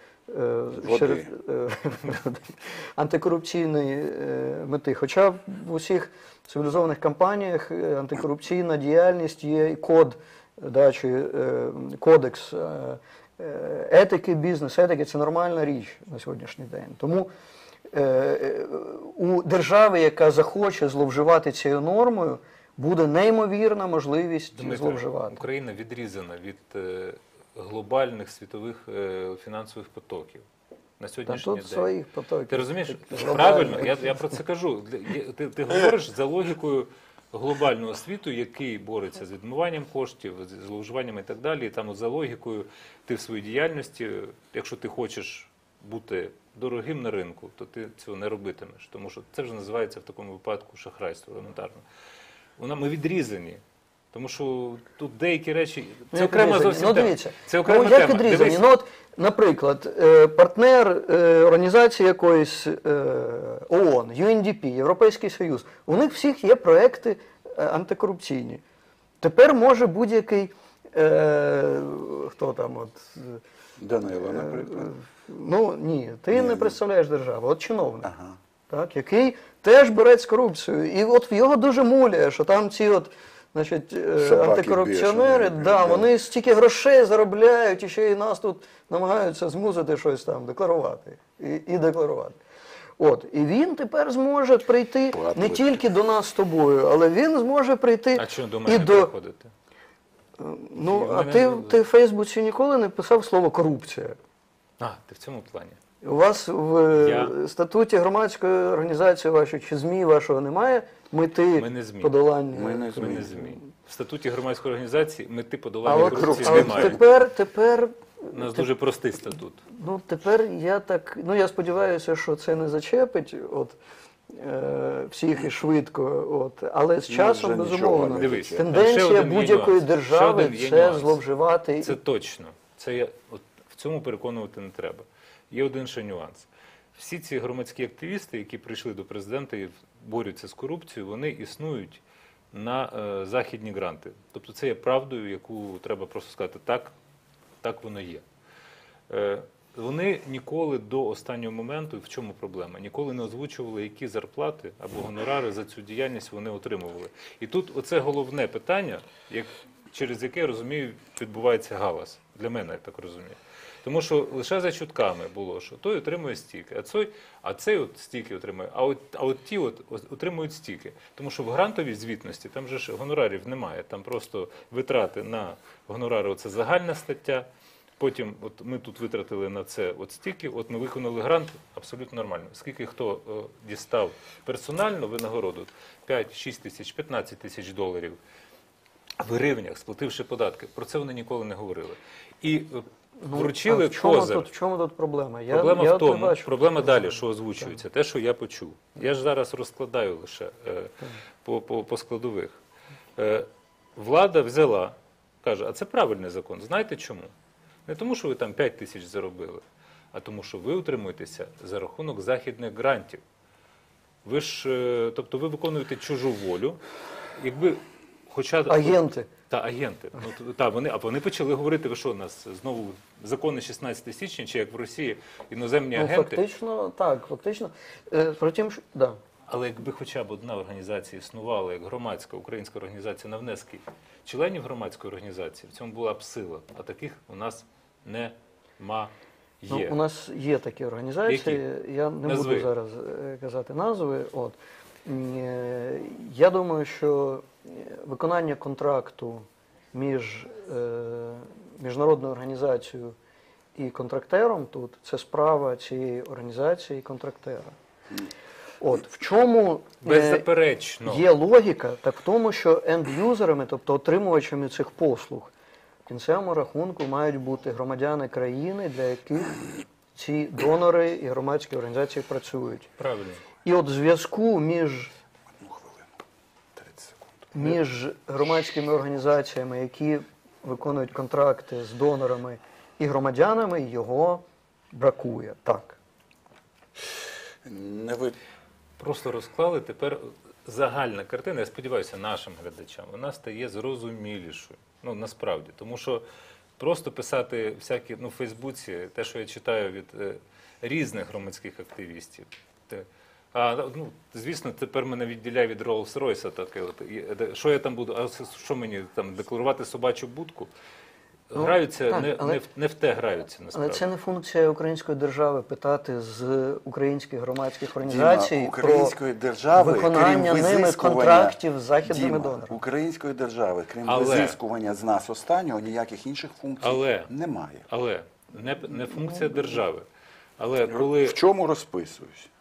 антикорупційної мети. Хоча в усіх цивілізованих компаніях антикорупційна діяльність є і код, да, чи кодекс етики, бізнес-етики – це нормальна річ на сьогоднішній день. Тому у держави, яка захоче зловживати цією нормою, буде неймовірна можливість Дмитре, зловживати. Україна відрізана від глобальних світових фінансових потоків на Та сьогоднішній тут день. своїх потоків. Ти розумієш? Глобальних. Правильно, я про це кажу. Ти говориш за логікою глобального світу, який бореться з відмиванням коштів, з зловживанням і так далі. І там от за логікою ти в своїй діяльності, якщо ти хочеш бути дорогим на ринку, то ти цього не робитимеш. Тому що це вже називається в такому випадку шахрайство елементарно. Ми відрізані Тому що тут деякі речі, Ну, це як окрема відрізані? зовсім Ну, тема. дивіться. Це окрема Ну, як тема. відрізані? Дивись. Ну, от, наприклад, партнер організації якоїсь ООН, UNDP, Європейський Союз, у них всіх є проекти антикорупційні. Тепер може будь-який, хто там, Данило, наприклад. ну ні, ти не представляєш державу, от чиновник. Ага. Так, який теж борець з корупцією. І от його дуже муляє, що там ці от, значить, Собаки антикорупціонери, бешені, да, да. вони стільки грошей заробляють, і ще й нас тут намагаються змусити щось там декларувати. І декларувати. От, і він тепер зможе прийти не Платити. тільки до нас з тобою, але він зможе прийти А чого до і мене до... приходити? Ну, в а мене- ти в Фейсбуці ніколи не писав слово корупція? А, ти в цьому плані. У вас в Я- статуті громадської організації вашої чи ЗМІ вашого немає мети Ми не ЗМІ. подолання? Ми не Ми ЗМІ. не ЗМІ. В статуті громадської організації мети А подолання от, корупції а от немає. тепер, У нас дуже простий статут. ну тепер я так, ну я сподіваюся, що це не зачепить от, всіх і швидко, от, але з часом, вже нічого безумовно, не Дивись, там ще тенденція один є будь-якої нюанс. держави Ще один є це нюанс. зловживати. Це точно. Це я, от, в цьому переконувати не треба. Є один ще нюанс. Всі ці громадські активісти, які прийшли до президента і борються з корупцією, вони існують на західні гранти. Тобто це є правдою, яку треба просто сказати, так воно є. Вони ніколи до останнього моменту, в чому проблема, ніколи не озвучували, які зарплати або гонорари за цю діяльність вони отримували. І тут оце головне питання, через яке, я розумію, відбувається галас. Для мене, я так розумію. Тому що лише за чутками було, що той отримує стільки, а цей от стільки отримує, а от ті отримують стільки. Тому що в грантовій звітності там же ж гонорарів немає, там просто витрати на гонорари, оце загальна стаття. Потім от ми тут витратили на це от стільки, от ми виконали грант, абсолютно нормально. Скільки хто дістав персонально винагороду, 5, 6 тисяч, 15 тисяч доларів в гривнях, сплативши податки, про це вони ніколи не говорили. І вручили в козир. чому тут проблема? Проблема я в тому, не бачу. проблема далі, що озвучується, те, що я почув. Я ж зараз розкладаю лише по складових. Влада взяла, каже, а це правильний закон. Знаєте чому? Не тому, що ви там 5 тисяч заробили, а тому, що ви утримуєтеся за рахунок західних грантів. Ви ж, тобто ви виконуєте чужу волю. Якби хоча Агенти. Та агенти. Ну, та, вони почали говорити, ви що, у нас знову закони 16 січня, чи як в Росії, іноземні Ну, агенти. фактично, так, фактично. Втім, да. Але якби хоча б одна організація існувала, як громадська українська організація на внески членів громадської організації, в цьому була б сила. А таких у нас немає. Ну, у нас є такі організації, я не Назви. буду зараз казати назви. От. Я думаю, що виконання контракту між міжнародною організацією і контрактером тут – це справа цієї організації і контрактера. От, в чому Беззаперечно. є логіка, так в тому, що енд-юзерами, тобто отримувачами цих послуг, в кінцевому рахунку мають бути громадяни країни, для яких ці донори і громадські організації працюють. Правильно. І от зв'язку між 30 секунд. між громадськими організаціями, які виконують контракти з донорами і громадянами, його бракує. Так. Не ви... Просто розклали, тепер загальна картина, я сподіваюся, нашим глядачам, вона стає зрозумілішою. Ну, насправді. Тому що просто писати всякі, в Фейсбуці, те, що я читаю від різних громадських активістів. Звісно, тепер мене відділяє від Rolls-Royce таке. Що я там буду? А що мені там декларувати собачу будку? Граються, так, не в те граються, Але насправді. це не функція української держави питати з українських громадських організацій Діма, української держави, виконання крім ними визискування- контрактів з західними Діма, донорами. української держави, крім Але- визискування з нас останнього, ніяких інших функцій немає. Але не функція держави. Але коли... В чому розписуюсь?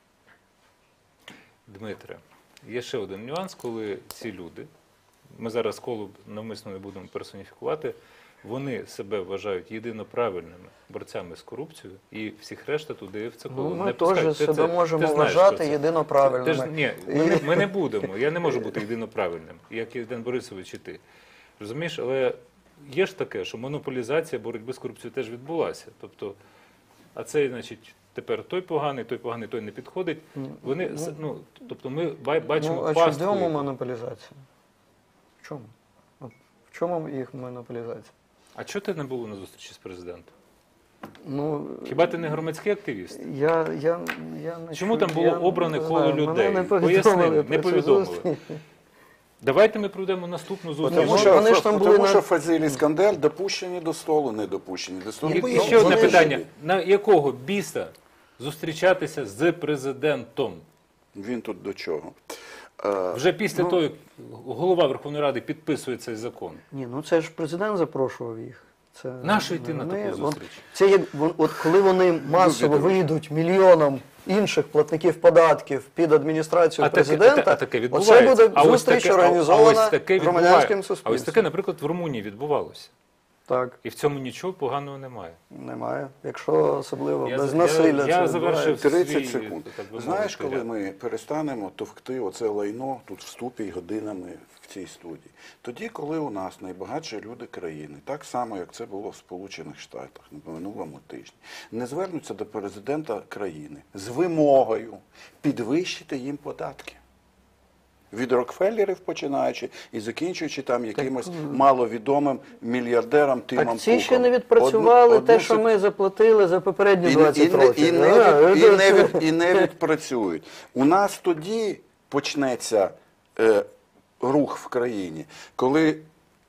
Дмитре, є ще один нюанс, коли ці люди, ми зараз колу навмисно не будемо персоніфікувати, вони себе вважають єдино правильними борцями з корупцією, і всіх решта туди в це коло Ну, не ми пускають. теж Ти себе можемо ти знаєш вважати про це. єдино Ти ж, правильними. ні, ми не будемо. Я не можу бути єдино правильним, як і Ден Борисович і ти. Розумієш, але є ж таке, що монополізація боротьби з корупцією теж відбулася. Тобто, а цей, значить, тепер той поганий, той не підходить. Вони, тобто ми бачимо Ну, а пастку. в чому монополізація? В чому? От в чому їх монополізація? А чого ти не був на зустрічі з президентом? Ну, Хіба ти не громадський активіст? я не Чому чую, там було я обране не коло знаю, людей? Мене не Поясни, повідомили не про цю повідомили. зустріч. Давайте ми проведемо наступну зустріч. Тому що вони ж там були тому на- що Фазіль Іскандер допущені до столу, не допущені до столу. І Ми ще одне вони питання. живі. На якого біса зустрічатися з президентом? Він тут до чого? Вже після того, як голова Верховної Ради підписує цей закон. Ні, ну це ж президент запрошував їх. Це, Нащо йти на вони- таку зустріч? Це як, от коли вони масово друзі. вийдуть мільйонам інших платників податків під адміністрацію президента, а таке оце відбувається. буде А ось зустріч таке- організована а ось таке громадянським відбуває. А суспільством. ось таке, наприклад, в Румунії відбувалося. Так, І в цьому нічого поганого немає. немає. Якщо особливо Я без за- насилля. я це завершив відбувається. 30 свій, секунд. так би Знаєш, мовити, коли ряд. ми перестанемо товкти оце лайно тут в ступі годинами в цій студії? Тоді, коли у нас найбагатші люди країни, так само, як це було в Сполучених Штатах на минулому тижні, не звернуться до президента країни з вимогою підвищити їм податки. Від Рокфеллерів починаючи і закінчуючи там якимось маловідомим мільярдером Тимом Так ці Куком. ще не відпрацювали Одну те, що ми заплатили за попередні 20 років. і не відпрацюють. У нас тоді почнеться рух в країні, коли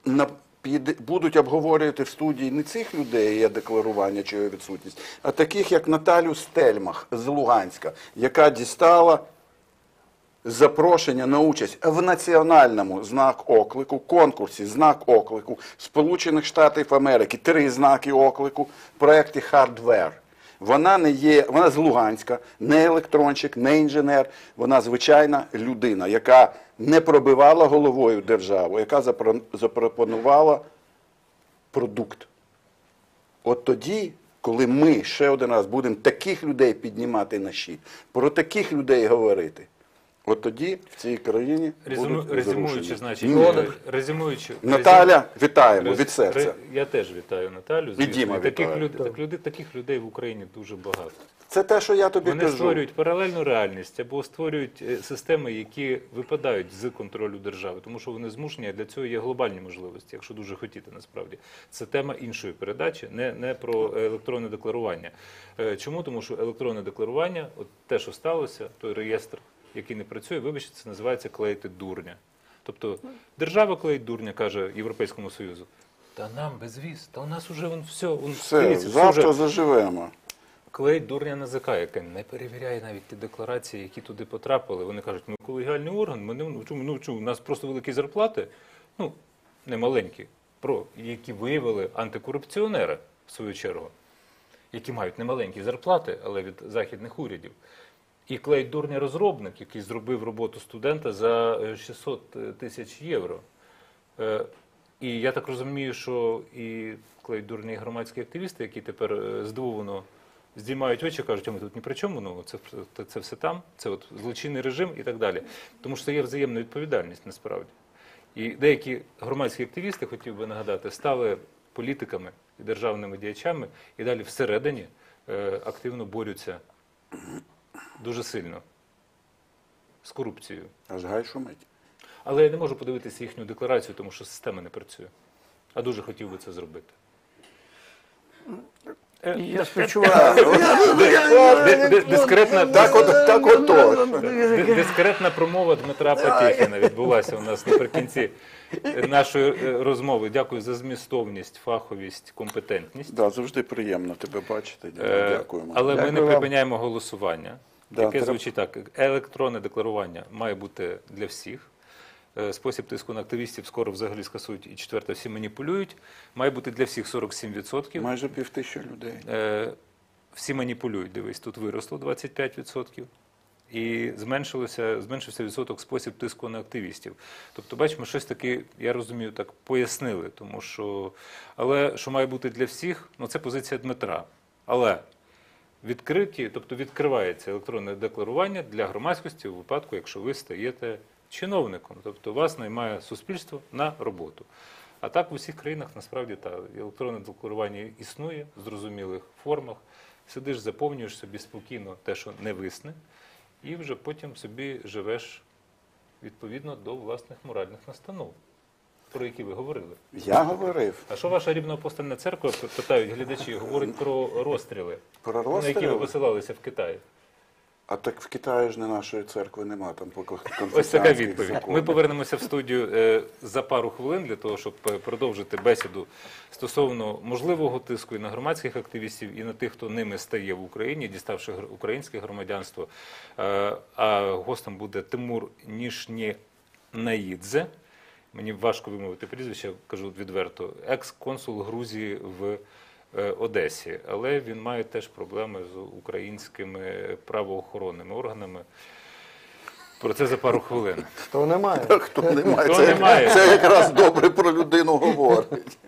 будуть обговорювати в студії не цих людей, є декларування чи його відсутність, а таких, як Наталю Стельмах з Луганська, яка дістала запрошення на участь в національному знак оклику, конкурсі знак оклику Сполучених Штатів Америки, 3 знаки оклику в проєкті «Hardware». Вона з Луганська, не електронщик, не інженер, вона звичайна людина, яка не пробивала головою державу, яка запропонувала продукт. От тоді, коли ми ще один раз будемо таких людей піднімати на щит, про таких людей говорити, от тоді в цій країні будуть Резюмуючи, зрушення. значить, Ні. Наталя, вітаємо від Рез- серця. Я теж вітаю Наталю. звісно. Діма таких, вітає. таких людей в Україні дуже багато. Це те, що я тобі Вони кажу. створюють паралельну реальність або створюють системи, які випадають з контролю держави, тому що вони змушені, а для цього є глобальні можливості, якщо дуже хотіти насправді. Це тема іншої передачі, не про електронне декларування. Чому? Тому що електронне декларування, от те, що сталося, той реєстр, який не працює, вибачте, це називається клеїти дурня. Тобто держава клеїть дурня, каже Європейському Союзу. Та нам безвіз, та у нас уже все, Все, дивіться, завтра вже заживемо. клеїть дурня НАЗК, яка не перевіряє навіть ті декларації, які туди потрапили. Вони кажуть, ми колегіальний орган, ми не у нас просто великі зарплати, не маленькі, які виявили антикорупціонери, в свою чергу, які мають немаленькі зарплати, але від західних урядів. І клеїть дурня розробник, який зробив роботу студента за 600 тисяч євро. І я так розумію, що і клеїть дурня і громадські активісти, які тепер здивовано здіймають очі, кажуть, а ми тут ні при чому, це все там, це от злочинний режим і так далі. Тому що це є взаємна відповідальність насправді. І деякі громадські активісти, хотів би нагадати, стали політиками і державними діячами і далі всередині активно борються дуже сильно з корупцією. Аж гай шумить. Але я не можу подивитися їхню декларацію, тому що система не працює. А дуже хотів би це зробити. Я співчуваю. Дискретна, дискретна промова Дмитра Потєхіна відбулася у нас наприкінці нашої розмови. Дякую за змістовність, фаховість, компетентність. Да, завжди приємно тебе бачити. Дякуємо. Але ми Дякую не вам. припиняємо голосування, Да, яке треба- звучить так. Електронне декларування має бути для всіх. Спосіб тиску на активістів скоро взагалі скасують і четверте, всі маніпулюють. Має бути для всіх 47%. Майже 5000 людей. Всі маніпулюють, дивись, тут виросло 25%. і зменшився відсоток спосіб тиску на активістів. Тобто, бачимо, щось таке, я розумію, так пояснили, тому що, але що має бути для всіх, ну це позиція Дмитра. Але відкриті, тобто відкривається електронне декларування для громадськості у випадку, якщо ви стаєте чиновником, тобто вас наймає суспільство на роботу. А так в усіх країнах насправді так, електронне декларування існує в зрозумілих формах. Сидиш, заповнюєш собі спокійно те, що не висне, і вже потім собі живеш відповідно до власних моральних настанов, про які ви говорили. Я говорив. А що ваша Рівно-Апостольна церква, питають глядачі, говорить про розстріли, Про на які ви розстріли? посилалися в Китаї? А так в Китаї ж не нашої церкви нема, там поки Ось така конфесіанських відповідь. законів. Ми повернемося в студію за пару хвилин для того, щоб продовжити бесіду стосовно можливого тиску і на громадських активістів, і на тих, хто ними стає в Україні, діставши українське громадянство. А гостем буде Тимур Нішнєнаїдзе. Мені важко вимовити прізвище, кажу відверто, екс-консул Грузії в Одесі, але він має теж проблеми з українськими правоохоронними органами. Про це за пару хвилин. Хто не має? Хто не має, Хто не має? це якраз добре про людину говорить.